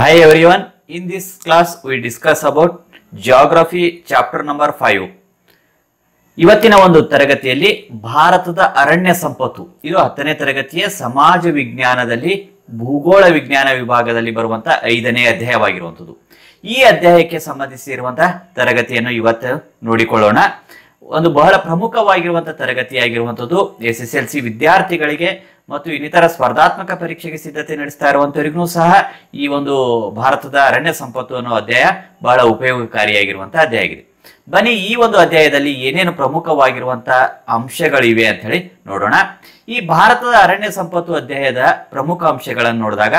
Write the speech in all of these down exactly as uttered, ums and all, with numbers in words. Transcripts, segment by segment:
Hi everyone, in this class we discuss about geography chapter number five. ಇವತ್ತಿನ ಒಂದು ತರಗತಿಯಲ್ಲಿ ಭಾರತದ ಅರಣ್ಯ ಸಂಪತ್ತು ಇದು ಹತ್ತನೇ ತರಗತಿಯ ಸಮಾಜ ವಿಜ್ಞಾನದಲ್ಲಿ ಭೂಗೋಳ ವಿಜ್ಞಾನ ವಿಭಾಗದಲ್ಲಿ ಬರುವಂತ ಐದನೇ ಅಧ್ಯಾಯವಾಗಿರುವಂತದ್ದು. ಈ ಅಧ್ಯಾಯಕ್ಕೆ ಸಂಬಂಧಿಸಿರುವಂತಹ ತರಗತಿಯನ್ನು ಇವತ್ತು ನೋಡಿಕೊಳ್ಳೋಣ. ಒಂದು ಬಹಳ ಪ್ರಮುಖವಾಗಿರುವಂತಹ ತರಗತಿಯಾಗಿರುವಂತದ್ದು ಎಸ್ ಎಸ್ ಎಲ್ ಸಿ ವಿದ್ಯಾರ್ಥಿಗಳಿಗೆ ಮತ್ತು ಇನ್ನಿತರ ಸ್ಪರ್ಧಾತ್ಮಕ ಪರೀಕ್ಷೆಗೆ ಸಿದ್ಧತೆ ನಡೆಸ್ತಾ ಇರುವಂತವರಿಗೂ ಸಹ ಈ ಒಂದು ಭಾರತದ ಅರಣ್ಯ ಸಂಪತ್ತು ಅನ್ನೋ ಅಧ್ಯಾಯ ಬಹಳ ಉಪಯೋಗಕಾರಿಯಾಗಿರುವಂತಹ ಅಧ್ಯಾಯ ಆಗಿದೆ. ಬನ್ನಿ ಈ ಒಂದು ಅಧ್ಯಾಯದಲ್ಲಿ ಏನೇನು ಪ್ರಮುಖವಾಗಿರುವಂತಹ ಅಂಶಗಳಿವೆ ಅಂತ ಹೇಳಿ ನೋಡೋಣ. ಈ ಭಾರತದ ಅರಣ್ಯ ಸಂಪತ್ತು ಅಧ್ಯಾಯದ ಪ್ರಮುಖ ಅಂಶಗಳನ್ನು ನೋಡಿದಾಗ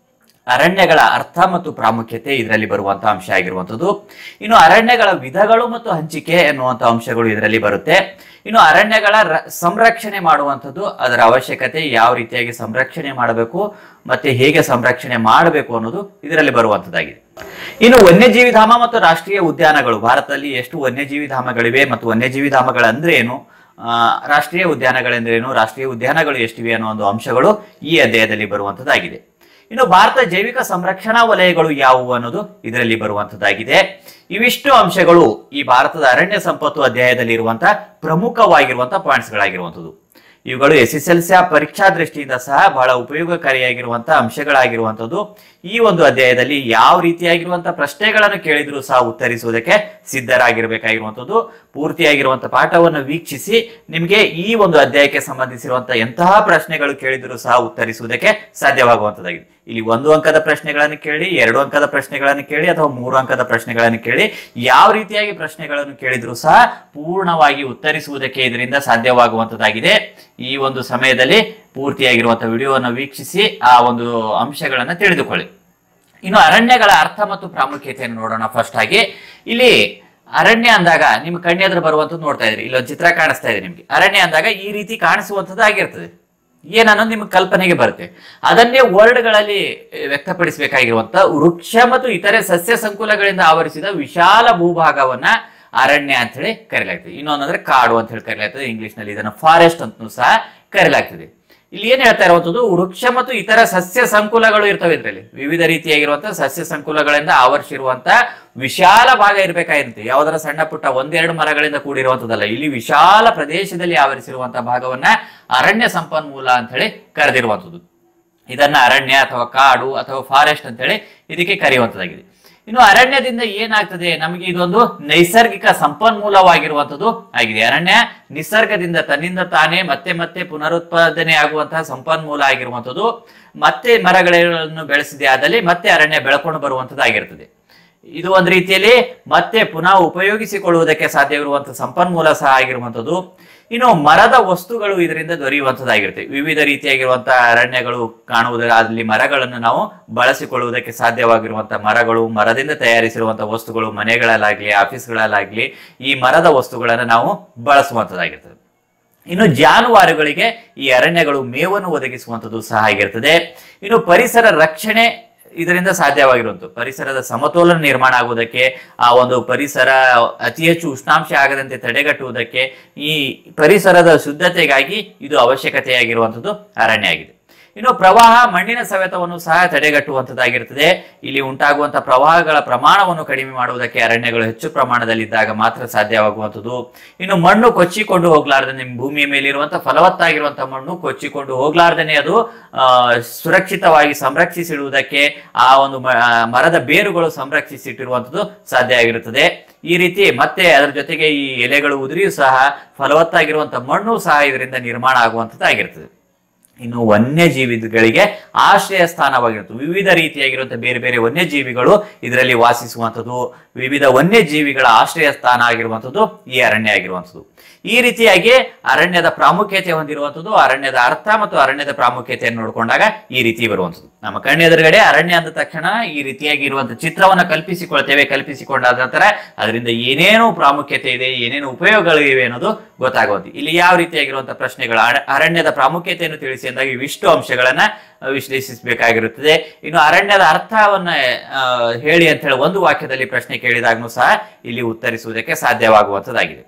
ಅರಣ್ಯಗಳ ಅರ್ಥ ಮತ್ತು ಪ್ರಾಮುಖ್ಯತೆ ಇದರಲ್ಲಿ ಬರುವಂತಹ ಅಂಶ ಆಗಿರುವಂತದ್ದು. ಇನ್ನು ಅರಣ್ಯಗಳ ವಿಧಗಳು ಮತ್ತು ಹಂಚಿಕೆ ಎನ್ನುವಂತ ಅಂಶಗಳು ಇದರಲ್ಲಿ ಬರುತ್ತೆ. ಇನ್ನು ಅರಣ್ಯಗಳ ಸಂರಕ್ಷಣೆ ಮಾಡುವಂಥದ್ದು, ಅದರ ಅವಶ್ಯಕತೆ, ಯಾವ ರೀತಿಯಾಗಿ ಸಂರಕ್ಷಣೆ ಮಾಡಬೇಕು ಮತ್ತೆ ಹೇಗೆ ಸಂರಕ್ಷಣೆ ಮಾಡಬೇಕು ಅನ್ನೋದು ಇದರಲ್ಲಿ ಬರುವಂತದ್ದಾಗಿದೆ. ಇನ್ನು ವನ್ಯಜೀವಿ ಧಾಮ ಮತ್ತು ರಾಷ್ಟ್ರೀಯ ಉದ್ಯಾನಗಳು, ಭಾರತದಲ್ಲಿ ಎಷ್ಟು ವನ್ಯಜೀವಿ ಧಾಮಗಳಿವೆ ಮತ್ತು ವನ್ಯಜೀವಿ ಧಾಮಗಳಂದ್ರೆ ಏನು, ಆ ರಾಷ್ಟ್ರೀಯ ಉದ್ಯಾನಗಳೆಂದ್ರೇನು, ರಾಷ್ಟ್ರೀಯ ಉದ್ಯಾನಗಳು ಎಷ್ಟಿವೆ ಅನ್ನೋ ಒಂದು ಅಂಶಗಳು ಈ ಅಧ್ಯಾಯದಲ್ಲಿ ಬರುವಂತದ್ದಾಗಿದೆ. ಇನ್ನು ಭಾರತ ಜೈವಿಕ ಸಂರಕ್ಷಣಾ ವಲಯಗಳು ಯಾವುವು ಅನ್ನೋದು ಇದರಲ್ಲಿ ಬರುವಂತದ್ದಾಗಿದೆ. ಇವಿಷ್ಟು ಅಂಶಗಳು ಈ ಭಾರತದ ಅರಣ್ಯ ಸಂಪತ್ತು ಅಧ್ಯಾಯದಲ್ಲಿ ಇರುವಂತಹ ಪ್ರಮುಖವಾಗಿರುವಂತಹ ಪಾಯಿಂಟ್ಸ್ ಗಳಾಗಿರುವಂತದ್ದು. ಇವುಗಳು ಎಸ್ ಎಸ್ ಎಲ್ ಸಿ ಪರೀಕ್ಷಾ ದೃಷ್ಟಿಯಿಂದ ಸಹ ಬಹಳ ಉಪಯೋಗಕಾರಿಯಾಗಿರುವಂತಹ ಅಂಶಗಳಾಗಿರುವಂತದ್ದು. ಈ ಒಂದು ಅಧ್ಯಾಯದಲ್ಲಿ ಯಾವ ರೀತಿಯಾಗಿರುವಂತಹ ಪ್ರಶ್ನೆಗಳನ್ನು ಕೇಳಿದ್ರು ಸಹ ಉತ್ತರಿಸುವುದಕ್ಕೆ ಸಿದ್ಧರಾಗಿರ್ಬೇಕಾಗಿರುವಂತದ್ದು. ಪೂರ್ತಿಯಾಗಿರುವಂತಹ ಪಾಠವನ್ನು ವೀಕ್ಷಿಸಿ ನಿಮಗೆ ಈ ಒಂದು ಅಧ್ಯಾಯಕ್ಕೆ ಸಂಬಂಧಿಸಿರುವಂತಹ ಎಂತಹ ಪ್ರಶ್ನೆಗಳು ಕೇಳಿದ್ರು ಸಹ ಉತ್ತರಿಸುವುದಕ್ಕೆ ಸಾಧ್ಯವಾಗುವಂತದ್ದಾಗಿದೆ. ಇಲ್ಲಿ ಒಂದು ಅಂಕದ ಪ್ರಶ್ನೆಗಳನ್ನು ಕೇಳಿ, ಎರಡು ಅಂಕದ ಪ್ರಶ್ನೆಗಳನ್ನು ಕೇಳಿ ಅಥವಾ ಮೂರು ಅಂಕದ ಪ್ರಶ್ನೆಗಳನ್ನು ಕೇಳಿ, ಯಾವ ರೀತಿಯಾಗಿ ಪ್ರಶ್ನೆಗಳನ್ನು ಕೇಳಿದ್ರು ಸಹ ಪೂರ್ಣವಾಗಿ ಉತ್ತರಿಸುವುದಕ್ಕೆ ಇದರಿಂದ ಸಾಧ್ಯವಾಗುವಂತದ್ದಾಗಿದೆ. ಈ ಒಂದು ಸಮಯದಲ್ಲಿ ಪೂರ್ತಿಯಾಗಿರುವಂತಹ ವಿಡಿಯೋವನ್ನು ವೀಕ್ಷಿಸಿ ಆ ಒಂದು ಅಂಶಗಳನ್ನ ತಿಳಿದುಕೊಳ್ಳಿ. ಇನ್ನು ಅರಣ್ಯಗಳ ಅರ್ಥ ಮತ್ತು ಪ್ರಾಮುಖ್ಯತೆಯನ್ನು ನೋಡೋಣ. ಫಸ್ಟ್ ಆಗಿ ಇಲ್ಲಿ ಅರಣ್ಯ ಅಂದಾಗ ನಿಮ್ಮ ಕಣ್ಣೆದುರು ಬರುವಂತದ್ದು ನೋಡ್ತಾ ಇದ್ರಿ, ಇಲ್ಲೊಂದು ಚಿತ್ರ ಕಾಣಿಸ್ತಾ ಇದೆ ನಿಮ್ಗೆ. ಅರಣ್ಯ ಅಂದಾಗ ಈ ರೀತಿ ಕಾಣಿಸುವಂತದ್ದು ಆಗಿರ್ತದೆ. ಏನನ್ನೋದು ನಿಮ್ಗೆ ಕಲ್ಪನೆಗೆ ಬರುತ್ತೆ. ಅದನ್ನೇ ವರ್ಡ್ ಗಳಲ್ಲಿ ವ್ಯಕ್ತಪಡಿಸಬೇಕಾಗಿರುವಂತ ವೃಕ್ಷ ಮತ್ತು ಇತರೆ ಸಸ್ಯ ಸಂಕುಲಗಳಿಂದ ಆವರಿಸಿದ ವಿಶಾಲ ಭೂಭಾಗವನ್ನ ಅರಣ್ಯ ಅಂತ ಹೇಳಿ ಕರೆಯಲಾಗ್ತದೆ. ಇನ್ನೊಂದಂದ್ರೆ ಕಾಡು ಅಂತ ಹೇಳಿ ಕರೆಯಲಾಗ್ತದೆ. ಇಂಗ್ಲಿಷ್ ನಲ್ಲಿ ಇದನ್ನ ಫಾರೆಸ್ಟ್ ಅಂತಲೂ ಸಹ ಕರೆಯಲಾಗ್ತದೆ. ಇಲ್ಲಿ ಏನ್ ಹೇಳ್ತಾ ಇರುವಂತದ್ದು, ವೃಕ್ಷ ಮತ್ತು ಇತರ ಸಸ್ಯ ಸಂಕುಲಗಳು ಇರ್ತವೆ. ಇದರಲ್ಲಿ ವಿವಿಧ ರೀತಿಯಾಗಿರುವಂತಹ ಸಸ್ಯ ಸಂಕುಲಗಳಿಂದ ಆವರಿಸಿರುವಂತ ವಿಶಾಲ ಭಾಗ ಇರಬೇಕಾಗಿರುತ್ತೆ. ಯಾವುದರ ಸಣ್ಣ ಪುಟ್ಟ ಒಂದೆರಡು ಮರಗಳಿಂದ ಕೂಡಿರುವಂತದ್ದಲ್ಲ. ಇಲ್ಲಿ ವಿಶಾಲ ಪ್ರದೇಶದಲ್ಲಿ ಆವರಿಸಿರುವಂತಹ ಭಾಗವನ್ನ ಅರಣ್ಯ ಸಂಪನ್ಮೂಲ ಅಂತ ಹೇಳಿ ಕರೆದಿರುವಂತದ್ದು. ಇದನ್ನ ಅರಣ್ಯ ಅಥವಾ ಕಾಡು ಅಥವಾ ಫಾರೆಸ್ಟ್ ಅಂತ ಹೇಳಿ ಇದಕ್ಕೆ ಕರೆಯುವಂತದ್ದಾಗಿದೆ. ಇನ್ನು ಅರಣ್ಯದಿಂದ ಏನಾಗ್ತದೆ, ನಮಗೆ ಇದೊಂದು ನೈಸರ್ಗಿಕ ಸಂಪನ್ಮೂಲವಾಗಿರುವಂತದ್ದು ಆಗಿದೆ. ಅರಣ್ಯ ನಿಸರ್ಗದಿಂದ ತನ್ನಿಂದ ತಾನೇ ಮತ್ತೆ ಮತ್ತೆ ಪುನರುತ್ಪಾದನೆ ಆಗುವಂತಹ ಸಂಪನ್ಮೂಲ ಆಗಿರುವಂತದ್ದು. ಮತ್ತೆ ಮರಗಳನ್ನು ಬೆಳೆಸಿದೆ ಆದಲ್ಲಿ ಮತ್ತೆ ಅರಣ್ಯ ಬೆಳಕೊಂಡು ಬರುವಂತದ್ದಾಗಿರ್ತದೆ. ಇದು ಒಂದು ರೀತಿಯಲ್ಲಿ ಮತ್ತೆ ಪುನಃ ಉಪಯೋಗಿಸಿಕೊಳ್ಳುವುದಕ್ಕೆ ಸಾಧ್ಯವಿರುವಂತಹ ಸಂಪನ್ಮೂಲ ಸಹ ಆಗಿರುವಂತದ್ದು. ಇನ್ನು ಮರದ ವಸ್ತುಗಳು ಇದರಿಂದ ದೊರೆಯುವಂತದ್ದಾಗಿರುತ್ತೆ. ವಿವಿಧ ರೀತಿಯಾಗಿರುವಂತಹ ಅರಣ್ಯಗಳು ಕಾಣುವುದರ ಅಲ್ಲಿ ಮರಗಳನ್ನು ನಾವು ಬಳಸಿಕೊಳ್ಳುವುದಕ್ಕೆ ಸಾಧ್ಯವಾಗಿರುವಂತಹ ಮರಗಳು, ಮರದಿಂದ ತಯಾರಿಸಿರುವಂತಹ ವಸ್ತುಗಳು, ಮನೆಗಳಲ್ಲಾಗ್ಲಿ ಆಫೀಸ್ಗಳಲ್ಲಾಗ್ಲಿ ಈ ಮರದ ವಸ್ತುಗಳನ್ನು ನಾವು ಬಳಸುವಂತದ್ದಾಗಿರ್ತದೆ. ಇನ್ನು ಜಾನುವಾರುಗಳಿಗೆ ಈ ಅರಣ್ಯಗಳು ಮೇವನ್ನು ಒದಗಿಸುವಂಥದ್ದು ಸಹ ಆಗಿರ್ತದೆ. ಇನ್ನು ಪರಿಸರ ರಕ್ಷಣೆ ಇದರಿಂದ ಸಾಧ್ಯವಾಗಿರುವಂಥದ್ದು. ಪರಿಸರದ ಸಮತೋಲನ ನಿರ್ಮಾಣ ಆಗುವುದಕ್ಕೆ, ಆ ಒಂದು ಪರಿಸರ ಅತಿ ಹೆಚ್ಚು ಉಷ್ಣಾಂಶ ಆಗದಂತೆ ತಡೆಗಟ್ಟುವುದಕ್ಕೆ, ಈ ಪರಿಸರದ ಶುದ್ಧತೆಗಾಗಿ ಇದು ಅವಶ್ಯಕತೆಯಾಗಿರುವಂಥದ್ದು ಅರಣ್ಯ ಆಗಿದೆ. ಇನ್ನು ಪ್ರವಾಹ, ಮಣ್ಣಿನ ಸವೆತವನ್ನು ಸಹ ತಡೆಗಟ್ಟುವಂಥದ್ದಾಗಿರ್ತದೆ. ಇಲ್ಲಿ ಉಂಟಾಗುವಂತಹ ಪ್ರವಾಹಗಳ ಪ್ರಮಾಣವನ್ನು ಕಡಿಮೆ ಮಾಡುವುದಕ್ಕೆ ಅರಣ್ಯಗಳು ಹೆಚ್ಚು ಪ್ರಮಾಣದಲ್ಲಿ ಇದ್ದಾಗ ಮಾತ್ರ ಸಾಧ್ಯವಾಗುವಂಥದ್ದು. ಇನ್ನು ಮಣ್ಣು ಕೊಚ್ಚಿಕೊಂಡು ಹೋಗ್ಲಾರ್ದೆ, ನಿಮ್ಮ ಭೂಮಿಯ ಮೇಲಿರುವಂತಹ ಫಲವತ್ತಾಗಿರುವಂತಹ ಮಣ್ಣು ಕೊಚ್ಚಿಕೊಂಡು ಹೋಗ್ಲಾರ್ದೇನೆ ಅದು ಅಹ್ ಸುರಕ್ಷಿತವಾಗಿ ಸಂರಕ್ಷಿಸಿಡುವುದಕ್ಕೆ ಆ ಒಂದು ಮರದ ಬೇರುಗಳು ಸಂರಕ್ಷಿಸಿಟ್ಟಿರುವಂಥದ್ದು ಸಾಧ್ಯ ಆಗಿರುತ್ತದೆ. ಈ ರೀತಿ ಮತ್ತೆ ಅದರ ಜೊತೆಗೆ ಈ ಎಲೆಗಳು ಉದುರಿಯೂ ಸಹ ಫಲವತ್ತಾಗಿರುವಂತಹ ಮಣ್ಣು ಸಹ ಇದರಿಂದ ನಿರ್ಮಾಣ ಆಗುವಂಥದ್ದು ಆಗಿರ್ತದೆ. ಇನ್ನು ವನ್ಯಜೀವಿಗಳಿಗೆ ಆಶ್ರಯ ಸ್ಥಾನವಾಗಿರುತ್ತದೆ. ವಿವಿಧ ರೀತಿಯಾಗಿರುವಂತಹ ಬೇರೆ ಬೇರೆ ವನ್ಯಜೀವಿಗಳು ಇದರಲ್ಲಿ ವಾಸಿಸುವಂಥದ್ದು, ವಿವಿಧ ವನ್ಯಜೀವಿಗಳ ಆಶ್ರಯ ಸ್ಥಾನ ಆಗಿರುವಂಥದ್ದು ಈ ಅರಣ್ಯ ಆಗಿರುವಂಥದ್ದು. ಈ ರೀತಿಯಾಗಿ ಅರಣ್ಯದ ಪ್ರಾಮುಖ್ಯತೆ ಹೊಂದಿರುವಂಥದ್ದು, ಅರಣ್ಯದ ಅರ್ಥ ಮತ್ತು ಅರಣ್ಯದ ಪ್ರಾಮುಖ್ಯತೆಯನ್ನು ನೋಡಿಕೊಂಡಾಗ ಈ ರೀತಿ ಬರುವಂಥದ್ದು. ನಮ್ಮ ಕಣ್ಣೆದುರುಗಡೆ ಅರಣ್ಯ ಅಂದ ತಕ್ಷಣ ಈ ರೀತಿಯಾಗಿ ಇರುವಂತಹ ಚಿತ್ರವನ್ನು ಕಲ್ಪಿಸಿಕೊಳ್ತೇವೆ. ಕಲ್ಪಿಸಿಕೊಂಡಾದ ನಂತರ ಅದರಿಂದ ಏನೇನು ಪ್ರಾಮುಖ್ಯತೆ ಇದೆ, ಏನೇನು ಉಪಯೋಗಗಳಿವೆ ಅನ್ನೋದು ಗೊತ್ತಾಗುತ್ತೆ. ಇಲ್ಲಿ ಯಾವ ರೀತಿಯಾಗಿರುವಂತಹ ಪ್ರಶ್ನೆಗಳು, ಅರಣ್ಯದ ಪ್ರಾಮುಖ್ಯತೆಯನ್ನು ತಿಳಿಸಿ ಅಂದಾಗ ಇವಿಷ್ಟು ಅಂಶಗಳನ್ನ ವಿಶ್ಲೇಷಿಸಬೇಕಾಗಿರುತ್ತದೆ. ಇನ್ನು ಅರಣ್ಯದ ಅರ್ಥವನ್ನ ಹೇಳಿ ಅಂತ ಹೇಳಿ ಒಂದು ವಾಕ್ಯದಲ್ಲಿ ಪ್ರಶ್ನೆ ಕೇಳಿದಾಗೂ ಸಹ ಇಲ್ಲಿ ಉತ್ತರಿಸುವುದಕ್ಕೆ ಸಾಧ್ಯವಾಗುವಂತದ್ದಾಗಿದೆ.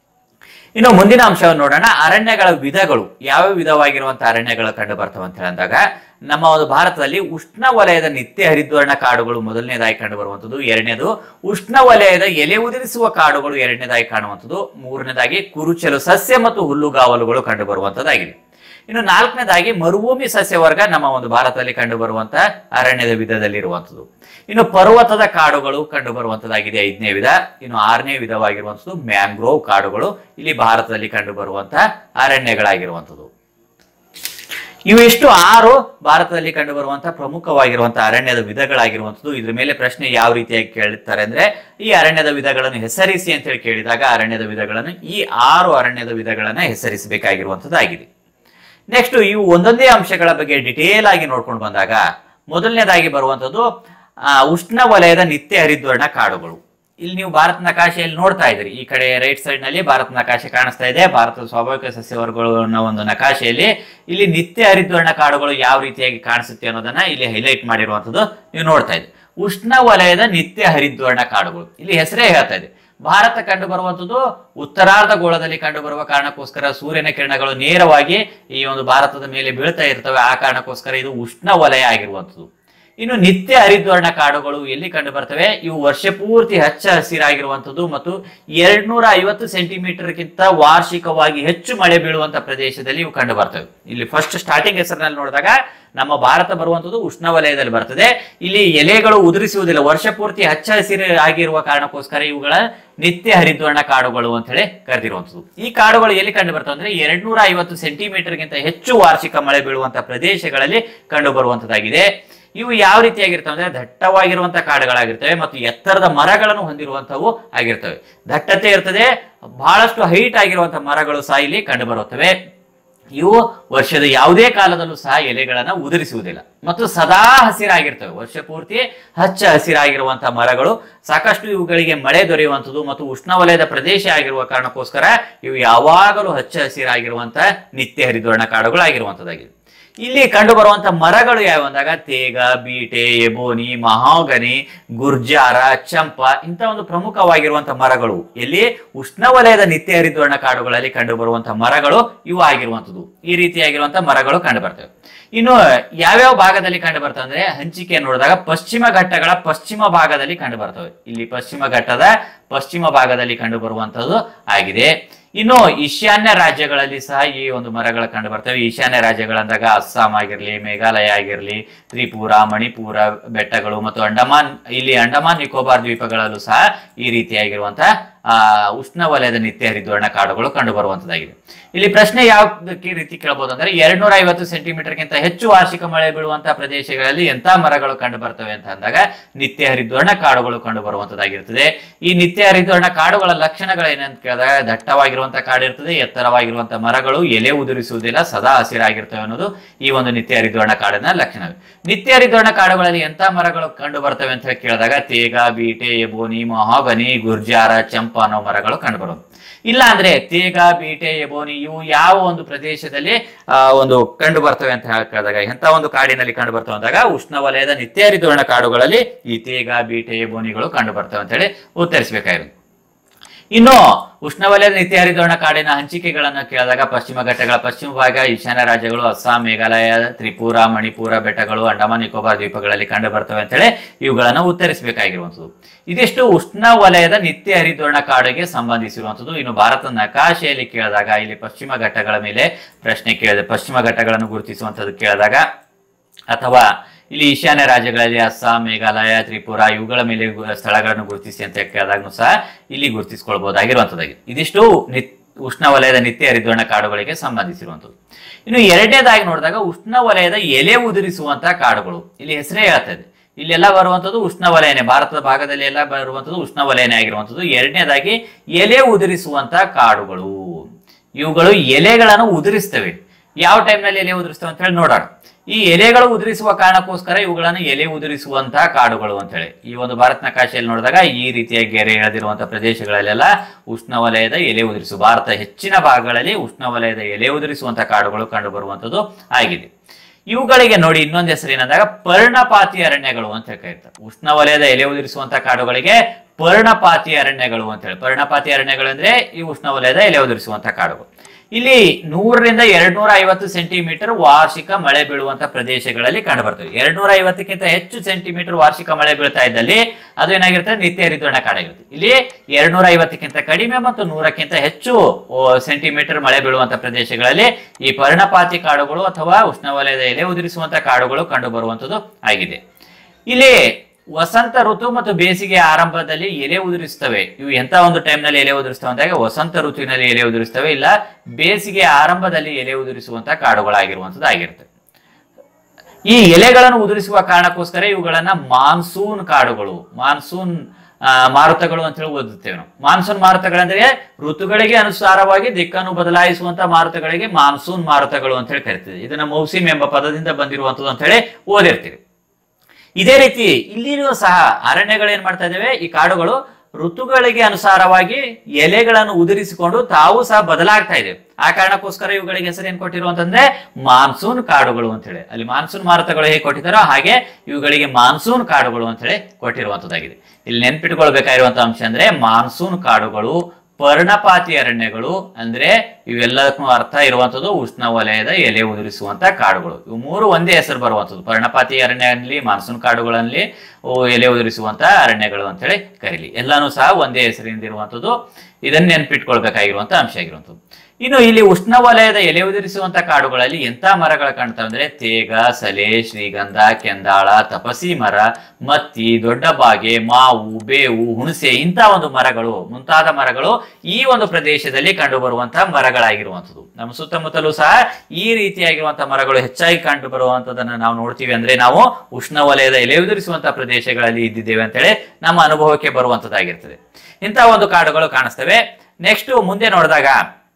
ಇನ್ನು ಮುಂದಿನ ಅಂಶವನ್ನು ನೋಡೋಣ. ಅರಣ್ಯಗಳ ವಿಧಗಳು, ಯಾವ ವಿಧವಾಗಿರುವಂತಹ ಅರಣ್ಯಗಳು ಕಂಡು ಬರ್ತವೆ ಅಂತ ಹೇಳಿದಾಗ ನಮ್ಮ ಒಂದು ಭಾರತದಲ್ಲಿ ಉಷ್ಣವಲಯದ ನಿತ್ಯ ಹರಿದ್ವರ್ಣ ಕಾಡುಗಳು ಮೊದಲನೇದಾಗಿ ಕಂಡು ಬರುವಂತದ್ದು, ಎರಡನೇದು ಉಷ್ಣವಲಯದ ಎಲೆ ಉದುರಿಸುವ ಕಾಡುಗಳು ಎರಡನೇದಾಗಿ ಕಾಣುವಂಥದ್ದು, ಮೂರನೇದಾಗಿ ಕುರುಚಲು ಸಸ್ಯ ಮತ್ತು ಹುಲ್ಲುಗಾವಲುಗಳು ಕಂಡು ಬರುವಂತದ್ದಾಗಿದೆ. ಇನ್ನು ನಾಲ್ಕನೇದಾಗಿ ಮರುಭೂಮಿ ಸಸ್ಯವರ್ಗ ನಮ್ಮ ಒಂದು ಭಾರತದಲ್ಲಿ ಕಂಡು ಬರುವಂತಹ ಅರಣ್ಯದ ವಿಧದಲ್ಲಿ ಇರುವಂತದ್ದು. ಇನ್ನು ಪರ್ವತದ ಕಾಡುಗಳು ಕಂಡು ಬರುವಂತದ್ದಾಗಿದೆ ಐದನೇ ವಿಧ. ಇನ್ನು ಆರನೇ ವಿಧವಾಗಿರುವಂತದ್ದು ಮ್ಯಾಂಗ್ರೋವ್ ಕಾಡುಗಳು ಇಲ್ಲಿ ಭಾರತದಲ್ಲಿ ಕಂಡು ಬರುವಂತಹ ಅರಣ್ಯಗಳಾಗಿರುವಂತದ್ದು. ಇವಿಷ್ಟು ಆರು ಭಾರತದಲ್ಲಿ ಕಂಡು ಬರುವಂತಹ ಪ್ರಮುಖವಾಗಿರುವಂತಹ ಅರಣ್ಯದ ವಿಧಗಳಾಗಿರುವಂತದ್ದು. ಇದ್ರ ಮೇಲೆ ಪ್ರಶ್ನೆ ಯಾವ ರೀತಿಯಾಗಿ ಕೇಳುತ್ತಾರೆ ಅಂದ್ರೆ, ಈ ಅರಣ್ಯದ ವಿಧಗಳನ್ನು ಹೆಸರಿಸಿ ಅಂತ ಹೇಳಿ ಕೇಳಿದಾಗ ಅರಣ್ಯದ ವಿಧಗಳನ್ನು ಈ ಆರು ಅರಣ್ಯದ ವಿಧಗಳನ್ನ ಹೆಸರಿಸಬೇಕಾಗಿರುವಂತದ್ದಾಗಿದೆ. ನೆಕ್ಸ್ಟ್ ಇವು ಒಂದೊಂದೇ ಅಂಶಗಳ ಬಗ್ಗೆ ಡಿಟೇಲ್ ಆಗಿ ನೋಡ್ಕೊಂಡು ಬಂದಾಗ ಮೊದಲನೇದಾಗಿ ಬರುವಂತದ್ದು ಆ ಉಷ್ಣವಲಯದ ನಿತ್ಯ ಹರಿದ್ವರ್ಣ ಕಾಡುಗಳು. ಇಲ್ಲಿ ನೀವು ಭಾರತ ನಕಾಶೆಯಲ್ಲಿ ನೋಡ್ತಾ ಇದ್ರಿ, ಈ ಕಡೆ ರೈಟ್ ಸೈಡ್ ನಲ್ಲಿ ಭಾರತ ನಕಾಶೆ ಕಾಣಿಸ್ತಾ ಇದೆ. ಭಾರತದ ಸ್ವಾಭಾವಿಕ ಸಸ್ಯವರ್ಗಗಳು ಅನ್ನೋ ಒಂದು ನಕಾಶೆಯಲ್ಲಿ ಇಲ್ಲಿ ನಿತ್ಯ ಹರಿದ್ವರ್ಣ ಕಾಡುಗಳು ಯಾವ ರೀತಿಯಾಗಿ ಕಾಣಿಸುತ್ತೆ ಅನ್ನೋದನ್ನ ಇಲ್ಲಿ ಹೈಲೈಟ್ ಮಾಡಿರುವಂತದ್ದು ನೀವು ನೋಡ್ತಾ ಇದ್ರಿ. ಉಷ್ಣವಲಯದ ನಿತ್ಯ ಹರಿದ್ವರ್ಣ ಕಾಡುಗಳು ಇಲ್ಲಿ ಹೆಸರೇ ಹೇಳ್ತಾ ಇದೆ. ಭಾರತ ಕಂಡು ಬರುವಂತದ್ದು ಉತ್ತರಾರ್ಧ ಗೋಳದಲ್ಲಿ ಕಂಡು ಬರುವ ಕಾರಣಕ್ಕೋಸ್ಕರ ಸೂರ್ಯನ ಕಿರಣಗಳು ನೇರವಾಗಿ ಈ ಒಂದು ಭಾರತದ ಮೇಲೆ ಬೀಳ್ತಾ ಇರ್ತವೆ. ಆ ಕಾರಣಕ್ಕೋಸ್ಕರ ಇದು ಉಷ್ಣವಲಯ ಆಗಿರುವಂತದ್ದು. ಇನ್ನು ನಿತ್ಯ ಹರಿದ್ವರ್ಣ ಕಾಡುಗಳು ಎಲ್ಲಿ ಕಂಡು ಬರ್ತವೆ? ಇವು ವರ್ಷ ಪೂರ್ತಿ ಹಚ್ಚ ಹಸಿರಾಗಿರುವಂತದ್ದು ಮತ್ತು ಎರಡ್ನೂರ ಐವತ್ತು ಸೆಂಟಿಮೀಟರ್ಗಿಂತ ವಾರ್ಷಿಕವಾಗಿ ಹೆಚ್ಚು ಮಳೆ ಬೀಳುವಂತ ಪ್ರದೇಶದಲ್ಲಿ ಇವು ಕಂಡು ಬರ್ತವೆ. ಇಲ್ಲಿ ಫಸ್ಟ್ ಸ್ಟಾರ್ಟಿಂಗ್ ಹೆಸರಿನಲ್ಲಿ ನೋಡಿದಾಗ ನಮ್ಮ ಭಾರತ ಬರುವಂತದ್ದು ಉಷ್ಣವಲಯದಲ್ಲಿ ಬರ್ತದೆ. ಇಲ್ಲಿ ಎಲೆಗಳು ಉದುರಿಸುವುದಿಲ್ಲ, ವರ್ಷ ಪೂರ್ತಿ ಹಚ್ಚ ಹಸಿರು ಆಗಿರುವ ಕಾರಣಕ್ಕೋಸ್ಕರ ಇವುಗಳ ನಿತ್ಯ ಹರಿದ್ವರ್ಣ ಕಾಡುಗಳು ಅಂತ ಹೇಳಿ ಕರೆದಿರುವಂತದ್ದು. ಈ ಕಾಡುಗಳು ಎಲ್ಲಿ ಕಂಡು ಬರ್ತವೆ ಅಂದ್ರೆ ಎರಡ್ನೂರ ಐವತ್ತು ಸೆಂಟಿಮೀಟರ್ಗಿಂತ ಹೆಚ್ಚು ವಾರ್ಷಿಕ ಮಳೆ ಬೀಳುವಂತಹ ಪ್ರದೇಶಗಳಲ್ಲಿ ಕಂಡು ಬರುವಂತದ್ದಾಗಿದೆ. ಇವು ಯಾವ ರೀತಿಯಾಗಿರ್ತವೆ ಅಂದ್ರೆ ದಟ್ಟವಾಗಿರುವಂತಹ ಕಾಡುಗಳಾಗಿರ್ತವೆ ಮತ್ತು ಎತ್ತರದ ಮರಗಳನ್ನು ಹೊಂದಿರುವಂತವು ಆಗಿರ್ತವೆ. ದಟ್ಟತೆ ಇರ್ತದೆ, ಬಹಳಷ್ಟು ಹೈಟ್ ಆಗಿರುವಂತಹ ಮರಗಳು ಸಹ ಇಲ್ಲಿ ಕಂಡು ಬರುತ್ತವೆ. ಇವು ವರ್ಷದ ಯಾವುದೇ ಕಾಲದಲ್ಲೂ ಸಹ ಎಲೆಗಳನ್ನ ಉದುರಿಸುವುದಿಲ್ಲ ಮತ್ತು ಸದಾ ಹಸಿರಾಗಿರ್ತವೆ. ವರ್ಷ ಪೂರ್ತಿ ಹಚ್ಚ ಹಸಿರಾಗಿರುವಂತಹ ಮರಗಳು, ಸಾಕಷ್ಟು ಇವುಗಳಿಗೆ ಮಳೆ ದೊರೆಯುವಂಥದ್ದು ಮತ್ತು ಉಷ್ಣವಲಯದ ಪ್ರದೇಶ ಆಗಿರುವ ಕಾರಣಕ್ಕೋಸ್ಕರ ಇವು ಯಾವಾಗಲೂ ಹಚ್ಚ ಹಸಿರಾಗಿರುವಂತಹ ನಿತ್ಯ ಹರಿದ್ವರ್ಣ ಕಾಡುಗಳಾಗಿರುವಂತದ್ದಾಗಿದೆ. ಇಲ್ಲಿ ಕಂಡು ಬರುವಂತಹ ಮರಗಳು ಯಾವ ಅಂದಾಗ ತೇಗ, ಬೀಟೆ, ಎಬೋನಿ, ಮಹಾಗನಿ, ಗುರ್ಜಾರ, ಚಂಪ ಇಂಥ ಒಂದು ಪ್ರಮುಖವಾಗಿರುವಂತಹ ಮರಗಳು ಎಲ್ಲಿ ಉಷ್ಣವಲಯದ ನಿತ್ಯ ಹರಿದ್ವರ್ಣ ಕಾಡುಗಳಲ್ಲಿ ಕಂಡು ಬರುವಂತಹ ಮರಗಳು ಇವು ಆಗಿರುವಂತದ್ದು. ಈ ರೀತಿಯಾಗಿರುವಂತಹ ಮರಗಳು ಕಂಡು ಬರ್ತವೆ. ಇನ್ನು ಯಾವ್ಯಾವ ಭಾಗದಲ್ಲಿ ಕಂಡು ಬರ್ತವೆ ಅಂದ್ರೆ ಹಂಚಿಕೆ ನೋಡಿದಾಗ ಪಶ್ಚಿಮ ಘಟ್ಟಗಳ ಪಶ್ಚಿಮ ಭಾಗದಲ್ಲಿ ಕಂಡು ಬರ್ತವೆ. ಇಲ್ಲಿ ಪಶ್ಚಿಮ ಘಟ್ಟದ ಪಶ್ಚಿಮ ಭಾಗದಲ್ಲಿ ಕಂಡು ಬರುವಂತದ್ದು ಆಗಿದೆ. ಇನ್ನು ಈಶಾನ್ಯ ರಾಜ್ಯಗಳಲ್ಲಿ ಸಹ ಈ ಒಂದು ಮರಗಳು ಕಂಡು ಬರ್ತವೆ. ಈಶಾನ್ಯ ರಾಜ್ಯಗಳಂದಾಗ ಅಸ್ಸಾಂ ಆಗಿರ್ಲಿ, ಮೇಘಾಲಯ ಆಗಿರ್ಲಿ, ತ್ರಿಪುರ, ಮಣಿಪುರ ಬೆಟ್ಟಗಳು ಮತ್ತು ಅಂಡಮಾನ್, ಇಲ್ಲಿ ಅಂಡಮಾನ್ ನಿಕೋಬಾರ್ ದ್ವೀಪಗಳಲ್ಲೂ ಸಹ ಈ ರೀತಿಯಾಗಿರುವಂತಹ ಆ ಉಷ್ಣವಲಯದ ನಿತ್ಯ ಹರಿದ್ವರ್ಣ ಕಾಡುಗಳು ಕಂಡು ಬರುವಂತದ್ದಾಗಿದೆ. ಇಲ್ಲಿ ಪ್ರಶ್ನೆ ಯಾವ ರೀತಿ ಕೇಳಬಹುದು ಅಂದ್ರೆ ಎರಡ್ನೂರ ಐವತ್ತು ಸೆಂಟಿಮೀಟರ್ಗಿಂತ ಹೆಚ್ಚು ವಾರ್ಷಿಕ ಮಳೆ ಬೀಳುವಂತಹ ಪ್ರದೇಶಗಳಲ್ಲಿ ಎಂತ ಮರಗಳು ಕಂಡು ಬರ್ತವೆ ಅಂತ ಅಂದಾಗ ನಿತ್ಯ ಹರಿದ್ವರ್ಣ ಕಾಡುಗಳು ಕಂಡು ಬರುವಂತದ್ದಾಗಿರ್ತದೆ. ಈ ನಿತ್ಯ ಹರಿದ್ವರ್ಣ ಕಾಡುಗಳ ಲಕ್ಷಣಗಳು ಏನಂತ ಕೇಳಿದಾಗ ದಟ್ಟವಾಗಿರುವಂತಹ ಕಾಡು ಇರ್ತದೆ, ಎತ್ತರವಾಗಿರುವಂತಹ ಮರಗಳು, ಎಲೆ ಉದುರಿಸುವುದಿಲ್ಲ, ಸದಾ ಹಸಿರಾಗಿರ್ತವೆ ಅನ್ನೋದು ಈ ಒಂದು ನಿತ್ಯ ಹರಿದ್ವರ್ಣ ಕಾಡಿನ ಲಕ್ಷಣವೇ. ನಿತ್ಯ ಹರಿದ್ವರ್ಣ ಕಾಡುಗಳಲ್ಲಿ ಎಂತ ಮರಗಳು ಕಂಡು ಬರ್ತವೆ ಅಂತ ಹೇಳಿ ಕೇಳಿದಾಗ ತೇಗ, ಬೀಟೆ, ಎಬೋನಿ, ಮಹಾಗನಿ, ಗುರ್ಜಾರ, ಚಂಪ ಅನ್ನೋ ಮರಗಳು ಕಂಡು ಬರುವುದು. ಇಲ್ಲ ಅಂದ್ರೆ ತೇಗ, ಬೀಟೆ, ಎಬೋನಿ ಇವು ಯಾವ ಒಂದು ಪ್ರದೇಶದಲ್ಲಿ ಆ ಒಂದು ಕಂಡು ಬರ್ತವೆ ಅಂತ ಹೇಳಿದಾಗ ಎಂತ ಒಂದು ಕಾಡಿನಲ್ಲಿ ಕಂಡು ಬರ್ತವೆ ಅಂದಾಗ ಉಷ್ಣವಲಯದ ನಿತ್ಯ ಹರಿದ್ವರ್ಣ ಕಾಡುಗಳಲ್ಲಿ ಈ ತೇಗ, ಬೀಟೆ, ಎಬೋನಿಗಳು ಕಂಡು ಬರ್ತವೆ ಅಂತ ಹೇಳಿ ಉತ್ತರಿಸಬೇಕಾಗಿದೆ. ಇನ್ನು ಉಷ್ಣವಲಯದ ನಿತ್ಯ ಹರಿದ್ವರ್ಣ ಕಾಡಿನ ಹಂಚಿಕೆಗಳನ್ನು ಕೇಳಿದಾಗ ಪಶ್ಚಿಮ ಘಟ್ಟಗಳ ಪಶ್ಚಿಮ ಭಾಗ, ಈಶಾನ್ಯ ರಾಜ್ಯಗಳು, ಅಸ್ಸಾಂ, ಮೇಘಾಲಯ, ತ್ರಿಪುರ, ಮಣಿಪುರ ಬೆಟ್ಟಗಳು, ಅಂಡಮಾನ್ ನಿಕೋಬಾರ್ ದ್ವೀಪಗಳಲ್ಲಿ ಕಂಡು ಬರ್ತವೆ ಅಂತ ಹೇಳಿ ಇವುಗಳನ್ನು ಉತ್ತರಿಸಬೇಕಾಗಿರುವಂಥದ್ದು. ಇದಿಷ್ಟು ಉಷ್ಣವಲಯದ ನಿತ್ಯ ಹರಿದ್ವರ್ಣ ಕಾಡಿಗೆ ಸಂಬಂಧಿಸಿರುವಂಥದ್ದು. ಇನ್ನು ಭಾರತದ ನಕಾಶೆಯಲ್ಲಿ ಕೇಳಿದಾಗ ಇಲ್ಲಿ ಪಶ್ಚಿಮ ಘಟ್ಟಗಳ ಮೇಲೆ ಪ್ರಶ್ನೆ ಕೇಳಿದೆ, ಪಶ್ಚಿಮ ಘಟ್ಟಗಳನ್ನು ಗುರುತಿಸುವಂಥದ್ದು ಕೇಳಿದಾಗ ಅಥವಾ ಇಲ್ಲಿ ಈಶಾನ್ಯ ರಾಜ್ಯಗಳಲ್ಲಿ ಅಸ್ಸಾಂ, ಮೇಘಾಲಯ, ತ್ರಿಪುರ ಇವುಗಳ ಮೇಲೆ ಸ್ಥಳಗಳನ್ನು ಗುರುತಿಸಿ ಅಂತ ಕೇಳಿದಾಗೂ ಸಹ ಇಲ್ಲಿ ಗುರುತಿಸಿಕೊಳ್ಬಹುದಾಗಿರುವಂತದ್ದಾಗಿದೆ. ಇದಿಷ್ಟು ನಿತ್ ಉಷ್ಣವಲಯದ ನಿತ್ಯ ಹರಿದ್ವರ್ಣ ಕಾಡುಗಳಿಗೆ ಸಂಬಂಧಿಸಿರುವಂಥದ್ದು. ಇನ್ನು ಎರಡನೇದಾಗಿ ನೋಡಿದಾಗ ಉಷ್ಣವಲಯದ ಎಲೆ ಉದುರಿಸುವಂತಹ ಕಾಡುಗಳು ಇಲ್ಲಿ ಹೆಸರೇ ಹೇಳ್ತಾ ಇದೆ. ಇಲ್ಲೆಲ್ಲ ಬರುವಂಥದ್ದು ಉಷ್ಣವಲಯನೇ, ಭಾರತದ ಭಾಗದಲ್ಲಿ ಎಲ್ಲ ಬರುವಂಥದ್ದು ಉಷ್ಣವಲಯನೇ ಆಗಿರುವಂಥದ್ದು. ಎರಡನೇದಾಗಿ ಎಲೆ ಉದುರಿಸುವಂತಹ ಕಾಡುಗಳು, ಇವುಗಳು ಎಲೆಗಳನ್ನು ಉದುರಿಸ್ತವೆ. ಯಾವ ಟೈಮ್ನಲ್ಲಿ ಎಲೆ ಉದುರಿಸ್ತವೆ ಅಂತ ಹೇಳಿ ನೋಡೋಣ. ಈ ಎಲೆಗಳು ಉದುರಿಸುವ ಕಾರಣಕ್ಕೋಸ್ಕರ ಇವುಗಳನ್ನು ಎಲೆ ಉದುರಿಸುವಂತಹ ಕಾಡುಗಳು ಅಂತ ಹೇಳಿ ಈ ಒಂದು ಭಾರತ ನಕಾಶೆಯಲ್ಲಿ ನೋಡಿದಾಗ ಈ ರೀತಿಯಾಗಿ ಗೆರೆ ಎಳೆದಿರುವಂತಹ ಪ್ರದೇಶಗಳಲ್ಲೆಲ್ಲ ಉಷ್ಣವಲಯದ ಎಲೆ ಉದುರಿಸುವ, ಭಾರತ ಹೆಚ್ಚಿನ ಭಾಗಗಳಲ್ಲಿ ಉಷ್ಣವಲಯದ ಎಲೆ ಉದುರಿಸುವಂತಹ ಕಾಡುಗಳು ಕಂಡು ಬರುವಂತದ್ದು ಆಗಿದೆ. ಇವುಗಳಿಗೆ ನೋಡಿ ಇನ್ನೊಂದು ಹೆಸರು ಏನಂದಾಗ ಪರ್ಣಪಾತಿ ಅರಣ್ಯಗಳು ಅಂತ ಕರೀತಾರೆ. ಉಷ್ಣವಲಯದ ಎಲೆ ಉದುರಿಸುವಂತಹ ಕಾಡುಗಳಿಗೆ ಪರ್ಣಪಾತಿ ಅರಣ್ಯಗಳು ಅಂತ ಹೇಳಿ. ಪರ್ಣಪಾತಿ ಅರಣ್ಯಗಳು ಅಂದ್ರೆ ಈ ಉಷ್ಣವಲಯದ ಎಲೆ ಉದುರಿಸುವಂತಹ ಕಾಡುಗಳು. ಇಲ್ಲಿ ನೂರರಿಂದ ಎರಡ್ ನೂರ ಐವತ್ತು ಸೆಂಟಿಮೀಟರ್ ವಾರ್ಷಿಕ ಮಳೆ ಬೀಳುವಂತ ಪ್ರದೇಶಗಳಲ್ಲಿ ಕಂಡು ಬರ್ತವೆ. ಎರಡ್ ನೂರ ಐವತ್ತಕ್ಕಿಂತ ಹೆಚ್ಚು ಸೆಂಟಿಮೀಟರ್ ವಾರ್ಷಿಕ ಮಳೆ ಬೀಳ್ತಾ ಇದ್ದಲ್ಲಿ ಅದು ಏನಾಗಿರುತ್ತೆ, ನಿತ್ಯ ಋತುವರ್ಣ ಕಾಡಾಗಿರುತ್ತೆ. ಇಲ್ಲಿ ಎರಡ್ ನೂರ ಐವತ್ತಕ್ಕಿಂತ ಕಡಿಮೆ ಮತ್ತು ನೂರಕ್ಕಿಂತ ಹೆಚ್ಚು ಸೆಂಟಿಮೀಟರ್ ಮಳೆ ಬೀಳುವಂತ ಪ್ರದೇಶಗಳಲ್ಲಿ ಈ ಪರ್ಣಪಾತಿ ಕಾಡುಗಳು ಅಥವಾ ಉಷ್ಣವಲಯದ ಎಲೆ ಉದುರಿಸುವಂತ ಕಾಡುಗಳು ಕಂಡು ಬರುವಂತದ್ದು ಆಗಿದೆ. ಇಲ್ಲಿ ವಸಂತ ಋತು ಮತ್ತು ಬೇಸಿಗೆ ಆರಂಭದಲ್ಲಿ ಎಲೆ ಉದುರಿಸ್ತವೆ. ಇವು ಎಂತ ಒಂದು ಟೈಮ್ ನಲ್ಲಿ ಎಲೆ ಉದುರಿಸ್ತವೆ ಅಂದಾಗ ವಸಂತ ಋತುವಿನಲ್ಲಿ ಎಲೆ ಉದುರಿಸ್ತವೆ, ಇಲ್ಲ ಬೇಸಿಗೆ ಆರಂಭದಲ್ಲಿ ಎಲೆ ಉದುರಿಸುವಂತ ಕಾಡುಗಳಾಗಿರುವಂತದ್ದು ಆಗಿರುತ್ತೆ. ಈ ಎಲೆಗಳನ್ನು ಉದುರಿಸುವ ಕಾರಣಕ್ಕೋಸ್ಕರ ಇವುಗಳನ್ನ ಮಾನ್ಸೂನ್ ಕಾಡುಗಳು, ಮಾನ್ಸೂನ್ ಮಾರುತಗಳು ಅಂತ ಹೇಳಿ ಓದುತ್ತೇವೆ ನಾವು. ಮಾನ್ಸೂನ್ ಮಾರುತಗಳಂದ್ರೆ ಋತುಗಳಿಗೆ ಅನುಸಾರವಾಗಿ ದಿಕ್ಕನ್ನು ಬದಲಾಯಿಸುವಂತ ಮಾರುತಗಳಿಗೆ ಮಾನ್ಸೂನ್ ಮಾರುತಗಳು ಅಂತ ಹೇಳಿ ಕರಿತೀವಿ. ಇದನ್ನ ಮೌಸಿಮ್ ಎಂಬ ಪದದಿಂದ ಬಂದಿರುವಂತದ್ದು ಅಂತ ಹೇಳಿ ಓದಿರ್ತೀವಿ. ಇದೇ ರೀತಿ ಇಲ್ಲಿಯೂ ಸಹ ಅರಣ್ಯಗಳು ಏನ್ ಮಾಡ್ತಾ ಇದ್ದೇವೆ, ಈ ಕಾಡುಗಳು ಋತುಗಳಿಗೆ ಅನುಸಾರವಾಗಿ ಎಲೆಗಳನ್ನು ಉದುರಿಸಿಕೊಂಡು ತಾವು ಸಹ ಬದಲಾಗ್ತಾ ಇದೆ. ಆ ಕಾರಣಕ್ಕೋಸ್ಕರ ಇವುಗಳಿಗೆ ಹೆಸರು ಏನ್ ಕೊಟ್ಟಿರುವಂತಂದ್ರೆ ಮಾನ್ಸೂನ್ ಕಾಡುಗಳು ಅಂತ ಹೇಳಿ. ಅಲ್ಲಿ ಮಾನ್ಸೂನ್ ಮಾರುತಗಳು ಹೇಗೆ ಕೊಟ್ಟಿದ್ದಾರೋ ಹಾಗೆ ಇವುಗಳಿಗೆ ಮಾನ್ಸೂನ್ ಕಾಡುಗಳು ಅಂತ ಹೇಳಿ ಕೊಟ್ಟಿರುವಂತದ್ದಾಗಿದೆ. ಇಲ್ಲಿ ನೆನ್ಪಿಟ್ಕೊಳ್ಬೇಕಾಗಿರುವಂತಹ ಅಂಶ ಅಂದ್ರೆ ಮಾನ್ಸೂನ್ ಕಾಡುಗಳು, ಪರ್ಣಪಾತಿ ಅರಣ್ಯಗಳು ಅಂದ್ರೆ ಇವೆಲ್ಲಕ್ಕೂ ಅರ್ಥ ಇರುವಂತದ್ದು ಉಷ್ಣವಲಯದ ಎಲೆ ಉದುರಿಸುವಂತ ಕಾಡುಗಳು. ಇವು ಮೂರು ಒಂದೇ ಹೆಸರು ಬರುವಂತದ್ದು. ಪರ್ಣಪಾತಿ ಅರಣ್ಯಗಳಲ್ಲಿ, ಮಾನ್ಸೂನ್ ಕಾಡುಗಳಲ್ಲಿ ಎಲೆ ಉದುರಿಸುವಂತ ಅರಣ್ಯಗಳು ಅಂತ ಹೇಳಿ ಕರೀಲಿ. ಎಲ್ಲಾನು ಸಹ ಒಂದೇ ಹೆಸರಿಂದ ಇರುವಂತದ್ದು. ಇದನ್ನ ನೆನ್ಪಿಟ್ಕೊಳ್ಬೇಕಾಗಿರುವಂತ ಅಂಶ ಆಗಿರುವಂತದ್ದು. ಇನ್ನು ಇಲ್ಲಿ ಉಷ್ಣವಲಯದ ಎಲೆ ಉದುರಿಸುವಂತ ಕಾಡುಗಳಲ್ಲಿ ಎಂತ ಮರಗಳು ಕಾಣ್ತಾವೆ ಅಂದ್ರೆ ತೇಗ, ಸಲೆ, ಶ್ರೀಗಂಧ, ಕೆಂದಾಳ, ತಪಸಿ ಮರ, ಮತ್ತಿ, ದೊಡ್ಡ ಬಾಗೆ, ಮಾವು, ಬೇವು, ಹುಣಸೆ ಇಂಥ ಒಂದು ಮರಗಳು ಮುಂತಾದ ಮರಗಳು ಈ ಒಂದು ಪ್ರದೇಶದಲ್ಲಿ ಕಂಡು ಬರುವಂತಹ ಮರಗಳಾಗಿರುವಂಥದ್ದು. ನಮ್ಮ ಸುತ್ತಮುತ್ತಲೂ ಸಹ ಈ ರೀತಿಯಾಗಿರುವಂತಹ ಮರಗಳು ಹೆಚ್ಚಾಗಿ ಕಂಡು ಬರುವಂತದನ್ನ ನಾವು ನೋಡ್ತೀವಿ. ಅಂದ್ರೆ ನಾವು ಉಷ್ಣವಲಯದ ಎಲೆ ಉದುರಿಸುವಂತಹ ಪ್ರದೇಶಗಳಲ್ಲಿ ಇದ್ದಿದ್ದೇವೆ ಅಂತ ಹೇಳಿ ನಮ್ಮ ಅನುಭವಕ್ಕೆ ಬರುವಂತದ್ದಾಗಿರ್ತದೆ. ಇಂತಹ ಒಂದು ಕಾಡುಗಳು ಕಾಣಿಸ್ತವೆ. ನೆಕ್ಸ್ಟ್ ಮುಂದೆ ನೋಡಿದಾಗ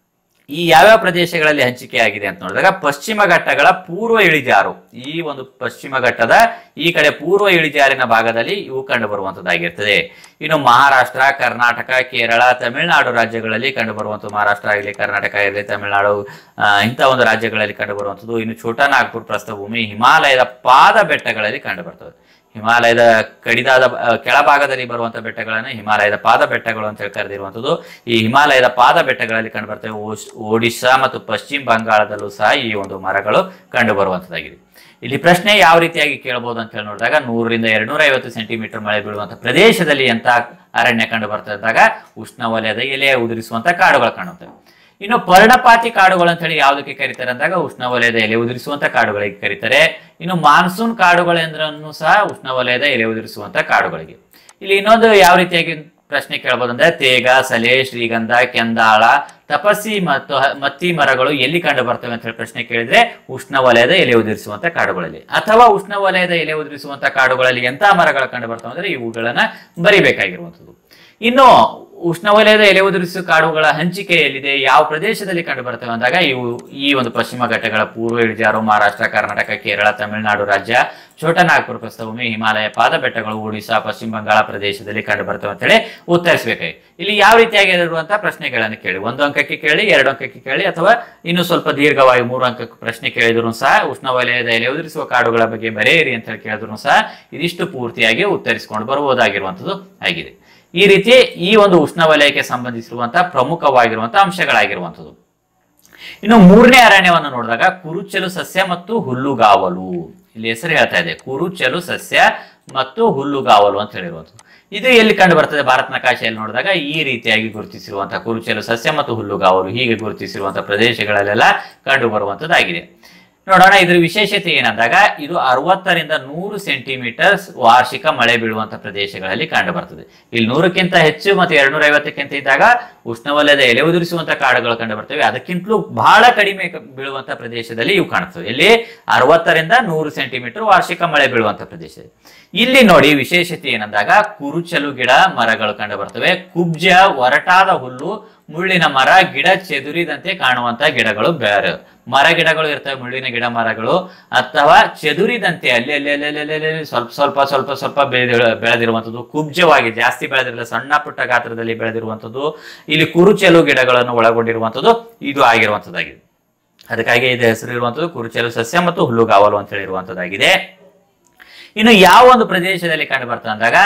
ಈ ಯಾವ್ಯಾವ ಪ್ರದೇಶಗಳಲ್ಲಿ ಹಂಚಿಕೆ ಆಗಿದೆ ಅಂತ ನೋಡಿದಾಗ ಪಶ್ಚಿಮ ಘಟ್ಟಗಳ ಪೂರ್ವ ಇಳಿಜಾರು, ಈ ಒಂದು ಪಶ್ಚಿಮ ಘಟ್ಟದ ಈ ಕಡೆ ಪೂರ್ವ ಇಳಿಜಾರಿನ ಭಾಗದಲ್ಲಿ ಇವು ಕಂಡು ಬರುವಂತದ್ದಾಗಿರ್ತದೆ. ಇನ್ನು ಮಹಾರಾಷ್ಟ್ರ, ಕರ್ನಾಟಕ, ಕೇರಳ, ತಮಿಳುನಾಡು ರಾಜ್ಯಗಳಲ್ಲಿ ಕಂಡು ಬರುವಂಥದ್ದು. ಮಹಾರಾಷ್ಟ್ರ ಆಗಲಿ, ಕರ್ನಾಟಕ ಆಗಲಿ, ತಮಿಳುನಾಡು ಇಂಥ ಒಂದು ರಾಜ್ಯಗಳಲ್ಲಿ ಕಂಡು ಬರುವಂಥದ್ದು. ಇನ್ನು ಛೋಟಾ ನಾಗ್ಪುರ್ ಪ್ರಸ್ಥಭೂಮಿ, ಹಿಮಾಲಯದ ಪಾದ ಬೆಟ್ಟಗಳಲ್ಲಿ ಕಂಡು ಬರ್ತದೆ. ಹಿಮಾಲಯದ ಕಡಿದಾದ ಕೆಳಭಾಗದಲ್ಲಿ ಬರುವಂತಹ ಬೆಟ್ಟಗಳನ್ನು ಹಿಮಾಲಯದ ಪಾದ ಬೆಟ್ಟಗಳು ಅಂತ ಹೇಳಿ ಕರೆದಿರುವಂಥದ್ದು. ಈ ಹಿಮಾಲಯದ ಪಾದ ಬೆಟ್ಟಗಳಲ್ಲಿ ಕಂಡು ಬರ್ತವೆ. ಒಡಿಶಾ ಮತ್ತು ಪಶ್ಚಿಮ ಬಂಗಾಳದಲ್ಲೂ ಸಹ ಈ ಒಂದು ಮರಗಳು ಕಂಡು ಬರುವಂತದ್ದಾಗಿದೆ. ಇಲ್ಲಿ ಪ್ರಶ್ನೆ ಯಾವ ರೀತಿಯಾಗಿ ಕೇಳಬಹುದು ಅಂತ ಹೇಳಿ ನೋಡಿದಾಗ ನೂರರಿಂದ ಎರಡ್ನೂರ ಐವತ್ತು ಸೆಂಟಿಮೀಟರ್ ಮಳೆ ಬೀಳುವಂತಹ ಪ್ರದೇಶದಲ್ಲಿ ಎಂತ ಅರಣ್ಯ ಕಂಡು ಬರ್ತದೆ ಅಂದಾಗ ಉಷ್ಣವಲಯದ ಎಲೆ ಉದುರಿಸುವಂತ ಕಾಡುಗಳು ಕಾಣುತ್ತವೆ. ಇನ್ನು ಪರ್ಣಪಾತಿ ಕಾಡುಗಳು ಅಂತ ಹೇಳಿ ಯಾವುದಕ್ಕೆ ಕರೀತಾರೆ ಅಂದಾಗ ಉಷ್ಣವಲಯದ ಎಲೆ ಉದುರಿಸುವಂತ ಕಾಡುಗಳಿಗೆ ಕರೀತಾರೆ. ಇನ್ನು ಮಾನ್ಸೂನ್ ಕಾಡುಗಳು ಎಂದ್ರೂ ಸಹ ಉಷ್ಣವಲಯದ ಎಲೆ ಉದುರಿಸುವಂತ ಕಾಡುಗಳಿಗೆ. ಇಲ್ಲಿ ಇನ್ನೊಂದು ಯಾವ ರೀತಿಯಾಗಿ ಪ್ರಶ್ನೆ ಕೇಳಬಹುದು ಅಂದ್ರೆ ತೇಗ, ಸಲೆ, ಶ್ರೀಗಂಧ, ಕೆಂದಾಳ, ತಪಸಿ ಮತ್ತು ಮತ್ತಿ ಮರಗಳು ಎಲ್ಲಿ ಕಂಡು ಬರ್ತವೆ ಅಂತ ಹೇಳಿ ಪ್ರಶ್ನೆ ಕೇಳಿದ್ರೆ ಉಷ್ಣವಲಯದ ಎಲೆ ಉದುರಿಸುವಂತ ಕಾಡುಗಳಲ್ಲಿ. ಅಥವಾ ಉಷ್ಣವಲಯದ ಎಲೆ ಉದುರಿಸುವಂತ ಕಾಡುಗಳಲ್ಲಿ ಎಂತ ಮರಗಳು ಕಂಡು ಬರ್ತವೆ ಅಂದ್ರೆ ಇವುಗಳನ್ನ ಬರಿಬೇಕಾಗಿರುವಂಥದ್ದು. ಇನ್ನು ಉಷ್ಣವಲಯದ ಎಲೆ ಉದುರಿಸುವ ಕಾಡುಗಳ ಹಂಚಿಕೆ ಎಲ್ಲಿದೆ, ಯಾವ ಪ್ರದೇಶದಲ್ಲಿ ಕಂಡು ಬರ್ತವೆ ಅಂದಾಗ ಇವು ಈ ಒಂದು ಪಶ್ಚಿಮ ಘಟ್ಟಗಳ ಪೂರ್ವ ಇಳಿಜಾರು, ಮಹಾರಾಷ್ಟ್ರ, ಕರ್ನಾಟಕ, ಕೇರಳ, ತಮಿಳುನಾಡು ರಾಜ್ಯ, ಛೋಟಾ ನಾಗ್ಪುರ್ ಪ್ರಸ್ಥಭೂಮಿ, ಹಿಮಾಲಯ ಪಾದ ಬೆಟ್ಟಗಳು, ಒಡಿಶಾ, ಪಶ್ಚಿಮ ಬಂಗಾಳ ಪ್ರದೇಶದಲ್ಲಿ ಕಂಡು ಬರ್ತವೆ ಅಂತ ಹೇಳಿ ಉತ್ತರಿಸಬೇಕಾಗಿ. ಇಲ್ಲಿ ಯಾವ ರೀತಿಯಾಗಿ ಇರುವಂತಹ ಪ್ರಶ್ನೆಗಳನ್ನು ಕೇಳಿ, ಒಂದು ಅಂಕಕ್ಕೆ ಕೇಳಿ, ಎರಡು ಅಂಕಕ್ಕೆ ಕೇಳಿ, ಅಥವಾ ಇನ್ನು ಸ್ವಲ್ಪ ದೀರ್ಘವಾಗಿ ಮೂರು ಅಂಕಕ್ಕೆ ಪ್ರಶ್ನೆ ಕೇಳಿದ್ರು ಸಹ ಉಷ್ಣವಲಯದ ಎಲೆ ಉದುರಿಸುವ ಕಾಡುಗಳ ಬಗ್ಗೆ ಬರೆಯಿರಿ ಅಂತ ಹೇಳಿ ಕೇಳಿದ್ರು ಸಹ ಇದಿಷ್ಟು ಪೂರ್ತಿಯಾಗಿ ಉತ್ತರಿಸಿಕೊಂಡು ಬರಬಹುದಾಗಿರುವಂತದ್ದು ಆಗಿದೆ. ಈ ರೀತಿ ಈ ಒಂದು ಉಷ್ಣವಲಯಕ್ಕೆ ಸಂಬಂಧಿಸಿರುವಂತಹ ಪ್ರಮುಖವಾಗಿರುವಂತಹ ಅಂಶಗಳಾಗಿರುವಂಥದ್ದು. ಇನ್ನು ಮೂರನೇ ಅರಣ್ಯವನ್ನು ನೋಡಿದಾಗ ಕುರುಚಲು ಸಸ್ಯ ಮತ್ತು ಹುಲ್ಲುಗಾವಲು. ಇಲ್ಲಿ ಹೆಸರು ಹೇಳ್ತಾ ಇದೆ ಕುರುಚಲು ಸಸ್ಯ ಮತ್ತು ಹುಲ್ಲುಗಾವಲು ಅಂತ ಹೇಳಿರುವಂಥದ್ದು. ಇದು ಎಲ್ಲಿ ಕಂಡು ಬರ್ತದೆ ಭಾರತ ನಕಾಶೆಯಲ್ಲಿ ನೋಡಿದಾಗ ಈ ರೀತಿಯಾಗಿ ಗುರುತಿಸಿರುವಂತಹ ಕುರುಚಲು ಸಸ್ಯ ಮತ್ತು ಹುಲ್ಲುಗಾವಲು ಹೀಗೆ ಗುರುತಿಸಿರುವಂತಹ ಪ್ರದೇಶಗಳಲ್ಲೆಲ್ಲ ಕಂಡು ಬರುವಂತದ್ದಾಗಿದೆ. ನೋಡೋಣ ಇದ್ರ ವಿಶೇಷತೆ ಏನಂದಾಗ ಇದು ಅರವತ್ತರಿಂದ ನೂರು ಸೆಂಟಿಮೀಟರ್ ವಾರ್ಷಿಕ ಮಳೆ ಬೀಳುವಂತ ಪ್ರದೇಶಗಳಲ್ಲಿ ಕಂಡು ಬರ್ತದೆ. ಇಲ್ಲಿ ನೂರಕ್ಕಿಂತ ಹೆಚ್ಚು ಮತ್ತು ಎರಡ್ನೂರ ಐವತ್ತಕ್ಕಿಂತ ಇದ್ದಾಗ ಉಷ್ಣವಲಯದ ಎಲೆ ಉದುರಿಸುವಂತ ಕಾಡುಗಳು ಕಂಡು ಬರ್ತವೆ. ಅದಕ್ಕಿಂತಲೂ ಬಹಳ ಕಡಿಮೆ ಬೀಳುವಂತ ಪ್ರದೇಶದಲ್ಲಿ ಇವು ಕಾಣುತ್ತವೆ. ಇಲ್ಲಿ ಅರವತ್ತರಿಂದ ನೂರು ಸೆಂಟಿಮೀಟರ್ ವಾರ್ಷಿಕ ಮಳೆ ಬೀಳುವಂತ ಪ್ರದೇಶ. ಇಲ್ಲಿ ನೋಡಿ ವಿಶೇಷತೆ ಏನಂದಾಗ ಕುರುಚಲು ಗಿಡ ಮರಗಳು ಕಂಡು ಬರ್ತವೆ. ಕುಬ್ಜ, ಒರಟಾದ ಹುಲ್ಲು, ಮುಳ್ಳಿನ ಮರ, ಗಿಡ ಚೆದುರಿದಂತೆ ಕಾಣುವಂತ ಗಿಡಗಳು ಬೇರೆ ಮರ ಗಿಡಗಳು ಇರ್ತವೆ. ಮುಳ್ಳಿನ ಗಿಡ ಮರಗಳು ಅಥವಾ ಚೆದುರಿದಂತೆ ಅಲ್ಲಿ ಅಲ್ಲಿ ಅಲ್ಲಿ ಅಲ್ಲಿ ಅಲ್ಲಿ ಸ್ವಲ್ಪ ಸ್ವಲ್ಪ ಸ್ವಲ್ಪ ಸ್ವಲ್ಪ ಬೆಳೆದಿ ಬೆಳೆದಿರುವಂಥದ್ದು, ಕುಬ್ಜವಾಗಿ ಜಾಸ್ತಿ ಬೆಳೆದಿರಲ್ಲ, ಸಣ್ಣ ಪುಟ್ಟ ಗಾತ್ರದಲ್ಲಿ ಬೆಳೆದಿರುವಂಥದ್ದು, ಇಲ್ಲಿ ಕುರುಚಲು ಗಿಡಗಳನ್ನು ಒಳಗೊಂಡಿರುವಂಥದ್ದು ಇದು ಆಗಿರುವಂಥದ್ದಾಗಿದೆ. ಅದಕ್ಕಾಗಿ ಇದು ಹೆಸರು ಇರುವಂಥದ್ದು ಕುರುಚಲು ಸಸ್ಯ ಮತ್ತು ಹುಲ್ಲುಗಾವಲು ಅಂತ ಹೇಳಿರುವಂಥದ್ದಾಗಿದೆ. ಇನ್ನು ಯಾವ ಒಂದು ಪ್ರದೇಶದಲ್ಲಿ ಕಂಡು ಬರ್ತದೆ ಅಂದಾಗ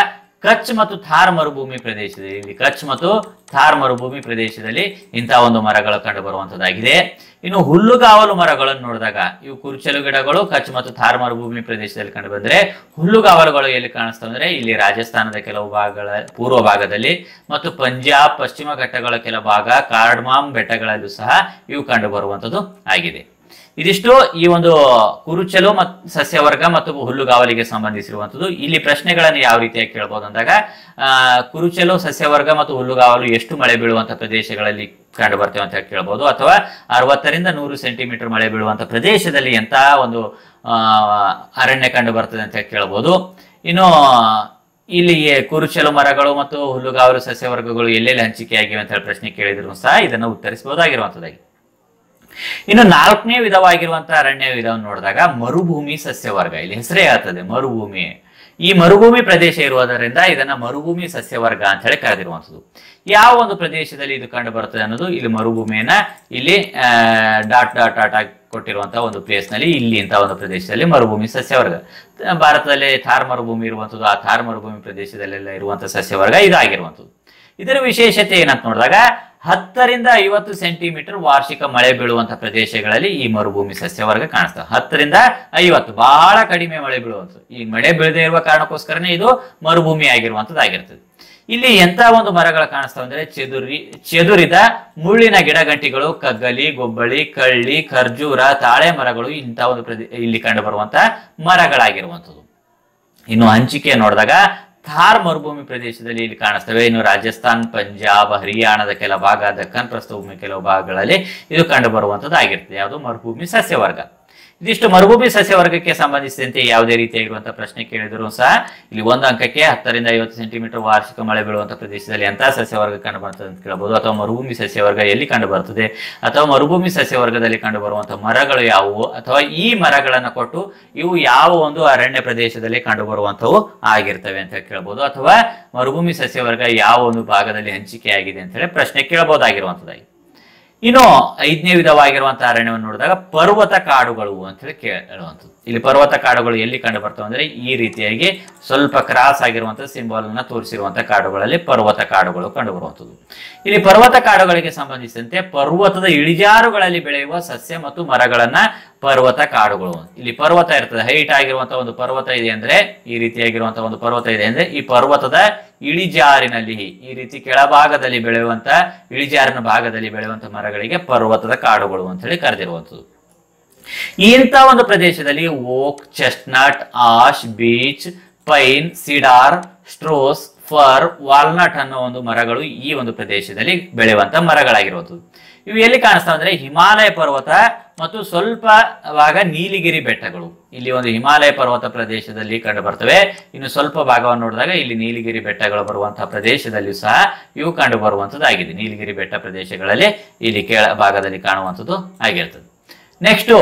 ಕಚ್ ಮತ್ತು ಥಾರ್ ಮರುಭೂಮಿ ಪ್ರದೇಶದಲ್ಲಿ ಇಲ್ಲಿ ಕಚ್ ಮತ್ತು ಥಾರ್ ಮರುಭೂಮಿ ಪ್ರದೇಶದಲ್ಲಿ ಇಂತಹ ಒಂದು ಮರಗಳು ಕಂಡು ಬರುವಂತದ್ದಾಗಿದೆ. ಇನ್ನು ಹುಲ್ಲುಗಾವಲು ಮರಗಳನ್ನು ನೋಡಿದಾಗ ಇವು ಕುರುಚಲು ಗಿಡಗಳು ಕಚ್ ಮತ್ತು ಥಾರ್ ಮರುಭೂಮಿ ಪ್ರದೇಶದಲ್ಲಿ ಕಂಡು ಬಂದ್ರೆ, ಹುಲ್ಲುಗಾವಲುಗಳು ಎಲ್ಲಿ ಕಾಣಿಸ್ತವೆ ಅಂದ್ರೆ ಇಲ್ಲಿ ರಾಜಸ್ಥಾನದ ಕೆಲವು ಭಾಗಗಳ ಪೂರ್ವ ಭಾಗದಲ್ಲಿ ಮತ್ತು ಪಂಜಾಬ್ ಪಶ್ಚಿಮ ಘಟ್ಟಗಳ ಕೆಲ ಭಾಗ, ಕಾರ್ಡ್ಮಾಮ್ ಬೆಟ್ಟಗಳಲ್ಲೂ ಸಹ ಇವು ಕಂಡು ಬರುವಂತದ್ದು ಆಗಿದೆ. ಇದಿಷ್ಟು ಈ ಒಂದು ಕುರುಚಲು ಮತ್ತು ಸಸ್ಯವರ್ಗ ಮತ್ತು ಹುಲ್ಲುಗಾವಲಿಗೆ ಸಂಬಂಧಿಸಿರುವಂತದ್ದು. ಇಲ್ಲಿ ಪ್ರಶ್ನೆಗಳನ್ನು ಯಾವ ರೀತಿಯಾಗಿ ಕೇಳಬಹುದು ಅಂದಾಗ, ಆ ಕುರುಚಲು ಸಸ್ಯವರ್ಗ ಮತ್ತು ಹುಲ್ಲುಗಾವಲು ಎಷ್ಟು ಮಳೆ ಬೀಳುವಂತ ಪ್ರದೇಶಗಳಲ್ಲಿ ಕಂಡು ಬರ್ತೇವೆ ಅಂತ ಕೇಳಬಹುದು, ಅಥವಾ ಅರವತ್ತರಿಂದ ನೂರು ಸೆಂಟಿಮೀಟರ್ ಮಳೆ ಬೀಳುವಂತ ಪ್ರದೇಶದಲ್ಲಿ ಎಂತಹ ಒಂದು ಆ ಅರಣ್ಯ ಕಂಡು ಬರ್ತದೆ ಅಂತ ಕೇಳಬಹುದು. ಇನ್ನು ಇಲ್ಲಿ ಕುರುಚಲು ಮರಗಳು ಮತ್ತು ಹುಲ್ಲುಗಾವಲು ಸಸ್ಯವರ್ಗಗಳು ಎಲ್ಲೆಲ್ಲಿ ಹಂಚಿಕೆಯಾಗಿವೆ ಅಂತ ಹೇಳಿ ಪ್ರಶ್ನೆ ಕೇಳಿದ್ರು ಸಹ ಇದನ್ನು ಉತ್ತರಿಸಬಹುದಾಗಿರುವಂತದ್ದಾಗಿ. ಇನ್ನು ನಾಲ್ಕನೇ ವಿಧವಾಗಿರುವಂತಹ ಅರಣ್ಯ ವಿಧವನ್ನು ನೋಡಿದಾಗ ಮರುಭೂಮಿ ಸಸ್ಯವರ್ಗ. ಇಲ್ಲಿ ಹೆಸರೇ ಆಗ್ತದೆ ಮರುಭೂಮಿ. ಈ ಮರುಭೂಮಿ ಪ್ರದೇಶ ಇರುವುದರಿಂದ ಇದನ್ನ ಮರುಭೂಮಿ ಸಸ್ಯವರ್ಗ ಅಂತ ಹೇಳಿ ಕರೆದಿರುವಂಥದ್ದು. ಯಾವ ಒಂದು ಪ್ರದೇಶದಲ್ಲಿ ಇದು ಕಂಡು ಬರ್ತದೆ ಅನ್ನೋದು ಇಲ್ಲಿ ಮರುಭೂಮಿಯನ್ನ ಇಲ್ಲಿ ಅಹ್ ಡಾಟ್ ಡಾಟ್ ಡಾಟ್ ಆಗಿ ಕೊಟ್ಟಿರುವಂತಹ ಒಂದು ಪ್ಲೇಸ್ ನಲ್ಲಿ ಇಲ್ಲಿ ಇಂತಹ ಒಂದು ಪ್ರದೇಶದಲ್ಲಿ ಮರುಭೂಮಿ ಸಸ್ಯವರ್ಗ. ಭಾರತದಲ್ಲಿ ಥಾರ್ ಮರುಭೂಮಿ ಇರುವಂತದ್ದು, ಆ ಥಾರ್ ಮರುಭೂಮಿ ಪ್ರದೇಶದಲ್ಲೆಲ್ಲ ಇರುವಂತಹ ಸಸ್ಯವರ್ಗ ಇದಾಗಿರುವಂಥದ್ದು. ಇದರ ವಿಶೇಷತೆ ಏನಂತ ನೋಡಿದಾಗ ಹತ್ತರಿಂದ ಐವತ್ತು ಸೆಂಟಿಮೀಟರ್ ವಾರ್ಷಿಕ ಮಳೆ ಬೀಳುವಂತಹ ಪ್ರದೇಶಗಳಲ್ಲಿ ಈ ಮರುಭೂಮಿ ಸಸ್ಯವರ್ಗ ಕಾಣಿಸ್ತದೆ. ಹತ್ತರಿಂದ ಐವತ್ತು ಬಹಳ ಕಡಿಮೆ ಮಳೆ ಬೀಳುವಂಥದ್ದು. ಈ ಮಳೆ ಬೀಳದೇ ಇರುವ ಕಾರಣಕ್ಕೋಸ್ಕರನೇ ಇದು ಮರುಭೂಮಿ ಆಗಿರುವಂತದ್ದಾಗಿರ್ತದೆ. ಇಲ್ಲಿ ಎಂತ ಒಂದು ಮರಗಳು ಕಾಣಿಸ್ತವೆ ಅಂದ್ರೆ ಚೆದುರಿ ಚೆದುರಿದ ಮುಳ್ಳಿನ ಗಿಡಗಂಟಿಗಳು, ಕಗ್ಗಲಿ, ಗೊಬ್ಬಳಿ, ಕಳ್ಳಿ, ಖರ್ಜೂರ, ತಾಳೆ ಮರಗಳು ಇಂತಹ ಒಂದು ಪ್ರದೇ ಇಲ್ಲಿ ಕಂಡು ಬರುವಂತಹ ಮರಗಳಾಗಿರುವಂಥದ್ದು. ಇನ್ನು ಹಂಚಿಕೆ ನೋಡಿದಾಗ ಥಾರ್ ಮರುಭೂಮಿ ಪ್ರದೇಶದಲ್ಲಿ ಇಲ್ಲಿ ಕಾಣಿಸ್ತವೆ. ಇನ್ನು ರಾಜಸ್ಥಾನ್, ಪಂಜಾಬ್, ಹರಿಯಾಣದ ಕೆಲ ಭಾಗ, ದಕ್ಕನ್ ಪ್ರಸ್ಥಭೂಮಿ ಕೆಲವು ಭಾಗಗಳಲ್ಲಿ ಇದು ಕಂಡು ಬರುವಂತದ್ದು ಆಗಿರ್ತದೆ. ಯಾವುದು ಮರುಭೂಮಿ ಸಸ್ಯವರ್ಗ. ಇದಿಷ್ಟು ಮರುಭೂಮಿ ಸಸ್ಯವರ್ಗಕ್ಕೆ ಸಂಬಂಧಿಸಿದಂತೆ ಯಾವುದೇ ರೀತಿಯಾಗಿರುವಂತಹ ಪ್ರಶ್ನೆ ಕೇಳಿದ್ರು ಸಹ ಇಲ್ಲಿ ಒಂದು ಅಂಕಕ್ಕೆ ಹತ್ತರಿಂದ ಐವತ್ತು ಸೆಂಟಿಮೀಟರ್ ವಾರ್ಷಿಕ ಮಳೆ ಬೀಳುವಂತಹ ಪ್ರದೇಶದಲ್ಲಿ ಎಂತಹ ಸಸ್ಯವರ್ಗ ಕಂಡು ಬರ್ತದೆ ಅಂತ ಕೇಳಬಹುದು, ಅಥವಾ ಮರುಭೂಮಿ ಸಸ್ಯವರ್ಗ ಎಲ್ಲಿ ಕಂಡು ಬರ್ತದೆ, ಅಥವಾ ಮರುಭೂಮಿ ಸಸ್ಯವರ್ಗದಲ್ಲಿ ಕಂಡು ಬರುವಂತಹ ಮರಗಳು ಯಾವುವು, ಅಥವಾ ಈ ಮರಗಳನ್ನು ಕೊಟ್ಟು ಇವು ಯಾವ ಒಂದು ಅರಣ್ಯ ಪ್ರದೇಶದಲ್ಲಿ ಕಂಡು ಬರುವಂತವು ಆಗಿರ್ತವೆ ಅಂತ ಕೇಳಬಹುದು, ಅಥವಾ ಮರುಭೂಮಿ ಸಸ್ಯವರ್ಗ ಯಾವ ಒಂದು ಭಾಗದಲ್ಲಿ ಹಂಚಿಕೆ ಆಗಿದೆ ಅಂತ ಹೇಳಿ ಪ್ರಶ್ನೆ ಕೇಳಬಹುದಾಗಿರುವಂತದ್ದಾಗಿ. ಇನ್ನು ಐದನೇ ವಿಧವಾಗಿರುವಂತಹ ಅರಣ್ಯವನ್ನು ನೋಡಿದಾಗ ಪರ್ವತ ಕಾಡುಗಳು ಅಂತ ಹೇಳಿ ಕೇಳುವಂಥದ್ದು. ಇಲ್ಲಿ ಪರ್ವತ ಕಾಡುಗಳು ಎಲ್ಲಿ ಕಂಡು ಬರ್ತವೆ ಅಂದ್ರೆ ಈ ರೀತಿಯಾಗಿ ಸ್ವಲ್ಪ ಕ್ರಾಸ್ ಆಗಿರುವಂತಹ ಸಿಂಬಲ್ ಅನ್ನ ತೋರಿಸಿರುವಂತಹ ಕಾಡುಗಳಲ್ಲಿ ಪರ್ವತ ಕಾಡುಗಳು ಕಂಡು ಬರುವಂಥದ್ದು. ಇಲ್ಲಿ ಪರ್ವತ ಕಾಡುಗಳಿಗೆ ಸಂಬಂಧಿಸಿದಂತೆ ಪರ್ವತದ ಇಳಿಜಾರುಗಳಲ್ಲಿ ಬೆಳೆಯುವ ಸಸ್ಯ ಮತ್ತು ಮರಗಳನ್ನ ಪರ್ವತ ಕಾಡುಗಳು. ಇಲ್ಲಿ ಪರ್ವತ ಇರ್ತದೆ, ಹೈಟ್ ಆಗಿರುವಂತಹ ಒಂದು ಪರ್ವತ ಇದೆ ಅಂದ್ರೆ, ಈ ರೀತಿಯಾಗಿರುವಂತಹ ಒಂದು ಪರ್ವತ ಇದೆ ಅಂದ್ರೆ ಈ ಪರ್ವತದ ಇಳಿಜಾರಿನಲ್ಲಿ ಈ ರೀತಿ ಕೆಳಭಾಗದಲ್ಲಿ ಬೆಳೆಯುವಂತಹ ಇಳಿಜಾರಿನ ಭಾಗದಲ್ಲಿ ಬೆಳೆಯುವಂತಹ ಮರಗಳಿಗೆ ಪರ್ವತದ ಕಾಡುಗಳು ಅಂತ ಹೇಳಿ ಕರೆದಿರುವಂಥದ್ದು. ಇಂಥ ಒಂದು ಪ್ರದೇಶದಲ್ಲಿ oak, chestnut, ash, beech, pine, cedar, spruce, fir, walnut ಅನ್ನೋ ಒಂದು ಮರಗಳು ಈ ಒಂದು ಪ್ರದೇಶದಲ್ಲಿ ಬೆಳೆಯುವಂತಹ ಮರಗಳಾಗಿರುವಂಥದ್ದು. ಇವು ಎಲ್ಲಿ ಕಾಣಿಸ್ತಾವ ಅಂದ್ರೆ ಹಿಮಾಲಯ ಪರ್ವತ ಮತ್ತು ಸ್ವಲ್ಪ ಭಾಗ ನೀಲಗಿರಿ ಬೆಟ್ಟಗಳು. ಇಲ್ಲಿ ಒಂದು ಹಿಮಾಲಯ ಪರ್ವತ ಪ್ರದೇಶದಲ್ಲಿ ಕಂಡು ಬರ್ತವೆ. ಇನ್ನು ಸ್ವಲ್ಪ ಭಾಗವನ್ನು ನೋಡಿದಾಗ ಇಲ್ಲಿ ನೀಲಗಿರಿ ಬೆಟ್ಟಗಳು ಬರುವಂತಹ ಪ್ರದೇಶದಲ್ಲಿಯೂ ಸಹ ಇವು ಕಂಡು ಬರುವಂತದ್ದು ಆಗಿದೆ. ನೀಲಗಿರಿ ಬೆಟ್ಟ ಪ್ರದೇಶಗಳಲ್ಲಿ ಇಲ್ಲಿ ಕೆಳ ಭಾಗದಲ್ಲಿ ಕಾಣುವಂಥದ್ದು ಆಗಿರ್ತದೆ. ನೆಕ್ಸ್ಟ್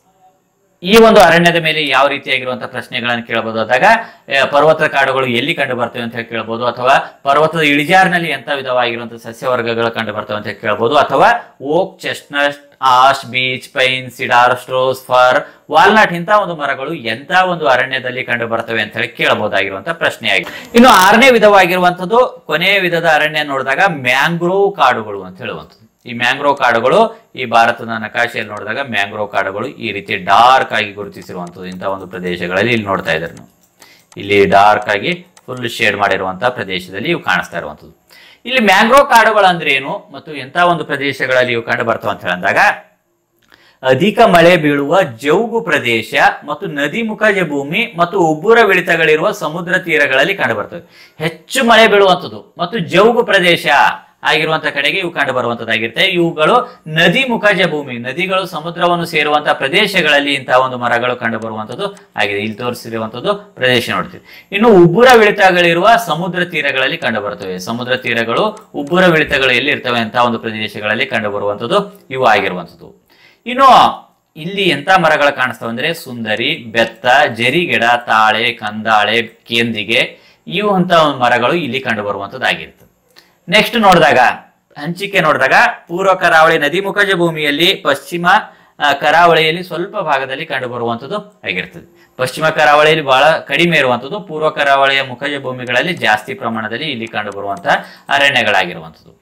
ಈ ಒಂದು ಅರಣ್ಯದ ಮೇಲೆ ಯಾವ ರೀತಿಯಾಗಿರುವಂತಹ ಪ್ರಶ್ನೆಗಳನ್ನು ಕೇಳಬಹುದಾದಾಗ ಪರ್ವತ ಕಾಡುಗಳು ಎಲ್ಲಿ ಕಂಡು ಬರ್ತವೆ ಅಂತ ಹೇಳಿ ಕೇಳಬಹುದು, ಅಥವಾ ಪರ್ವತದ ಇಳಿಜಾರಿನಲ್ಲಿ ಎಂತ ವಿಧವಾಗಿರುವಂತಹ ಸಸ್ಯವರ್ಗಗಳು ಕಂಡು ಬರ್ತವೆ ಅಂತ ಕೇಳಬಹುದು, ಅಥವಾ oak, chestnut, ash, beech, pine, cedar, spruce, fir, walnut ಇಂತಹ ಒಂದು ಮರಗಳು ಎಂತ ಒಂದು ಅರಣ್ಯದಲ್ಲಿ ಕಂಡು ಬರ್ತವೆ ಅಂತ ಹೇಳಿ ಕೇಳಬಹುದಾಗಿರುವಂತಹ ಪ್ರಶ್ನೆ ಆಗಿದೆ. ಇನ್ನು ಆರನೇ ವಿಧವಾಗಿರುವಂತದ್ದು ಕೊನೆಯ ವಿಧದ ಅರಣ್ಯ ನೋಡಿದಾಗ ಮ್ಯಾಂಗ್ರೋವ್ ಕಾಡುಗಳು ಅಂತ ಹೇಳುವಂಥದ್ದು. ಈ ಮ್ಯಾಂಗ್ರೋವ್ ಕಾಡುಗಳು ಈ ಭಾರತದ ನಕಾಶೆಯಲ್ಲಿ ನೋಡಿದಾಗ ಮ್ಯಾಂಗ್ರೋವ್ ಕಾಡುಗಳು ಈ ರೀತಿ ಡಾರ್ಕ್ ಆಗಿ ಗುರುತಿಸಿರುವಂಥದ್ದು. ಇಂತಹ ಒಂದು ಪ್ರದೇಶಗಳಲ್ಲಿ ಇಲ್ಲಿ ನೋಡ್ತಾ ಇದ್ದಾರೆ ನಾವು, ಇಲ್ಲಿ ಡಾರ್ಕ್ ಆಗಿ ಫುಲ್ ಶೇಡ್ ಮಾಡಿರುವಂತಹ ಪ್ರದೇಶದಲ್ಲಿ ಇವು ಕಾಣಿಸ್ತಾ ಇರುವಂಥದ್ದು. ಇಲ್ಲಿ ಮ್ಯಾಂಗ್ರೋವ್ ಕಾಡುಗಳು ಅಂದ್ರೆ ಏನು ಮತ್ತು ಎಂತ ಒಂದು ಪ್ರದೇಶಗಳಲ್ಲಿ ಇವು ಕಂಡು ಬರ್ತವೆ ಅಂತ ಹೇಳಿದಾಗ, ಅಧಿಕ ಮಳೆ ಬೀಳುವ ಜೌಗು ಪ್ರದೇಶ ಮತ್ತು ನದಿ ಮುಖಜ ಭೂಮಿ ಮತ್ತು ಉಬ್ಬುರ ಇಳಿತಗಳಿರುವ ಸಮುದ್ರ ತೀರಗಳಲ್ಲಿ ಕಂಡು ಬರ್ತವೆ. ಹೆಚ್ಚು ಮಳೆ ಬೀಳುವಂಥದ್ದು ಮತ್ತು ಜೌಗು ಪ್ರದೇಶ ಆಗಿರುವಂತಹ ಕಡೆಗೆ ಇವು ಕಂಡು ಬರುವಂತದ್ದಾಗಿರುತ್ತೆ. ಇವುಗಳು ನದಿ ಮುಖಜ ಭೂಮಿ, ನದಿಗಳು ಸಮುದ್ರವನ್ನು ಸೇರುವಂತಹ ಪ್ರದೇಶಗಳಲ್ಲಿ ಇಂತಹ ಒಂದು ಮರಗಳು ಕಂಡು ಬರುವಂತದ್ದು ಆಗಿದೆ. ಇಲ್ಲಿ ತೋರಿಸಿರುವಂತದ್ದು ಪ್ರದೇಶ ನೋಡ್ತೀವಿ. ಇನ್ನು ಉಬ್ಬುರ ಇಳಿತಗಳಿರುವ ಸಮುದ್ರ ತೀರಗಳಲ್ಲಿ ಕಂಡು ಬರ್ತವೆ. ಸಮುದ್ರ ತೀರಗಳು ಉಬ್ಬುರ ಇಳಿತಗಳು ಎಲ್ಲಿ ಇರ್ತವೆ ಅಂತ ಒಂದು ಪ್ರದೇಶಗಳಲ್ಲಿ ಕಂಡು ಬರುವಂತದ್ದು ಇವು ಆಗಿರುವಂತದ್ದು. ಇನ್ನು ಇಲ್ಲಿ ಎಂತ ಮರಗಳು ಕಾಣಿಸ್ತವೆ ಅಂದ್ರೆ ಸುಂದರಿ, ಬೆತ್ತ, ಜರಿಗಿಡ, ತಾಳೆ, ಕಂದಾಳೆ, ಕೇಂದಿಗೆ ಇವು ಅಂತ ಮರಗಳು ಇಲ್ಲಿ ಕಂಡು ಬರುವಂತದ್ದಾಗಿರ್ತದೆ. ನೆಕ್ಸ್ಟ್ ನೋಡಿದಾಗ ಹಂಚಿಕೆ ನೋಡಿದಾಗ ಪೂರ್ವ ಕರಾವಳಿ ನದಿ ಮುಖಜ ಭೂಮಿಯಲ್ಲಿ, ಪಶ್ಚಿಮ ಕರಾವಳಿಯಲ್ಲಿ ಸ್ವಲ್ಪ ಭಾಗದಲ್ಲಿ ಕಂಡು ಬರುವಂತದ್ದು ಆಗಿರ್ತದೆ. ಪಶ್ಚಿಮ ಕರಾವಳಿಯಲ್ಲಿ ಬಹಳ ಕಡಿಮೆ ಇರುವಂತದ್ದು, ಪೂರ್ವ ಕರಾವಳಿಯ ಮುಖಜ ಭೂಮಿಗಳಲ್ಲಿ ಜಾಸ್ತಿ ಪ್ರಮಾಣದಲ್ಲಿ ಇಲ್ಲಿ ಕಂಡು ಬರುವಂತಹ ಅರಣ್ಯಗಳಾಗಿರುವಂಥದ್ದು.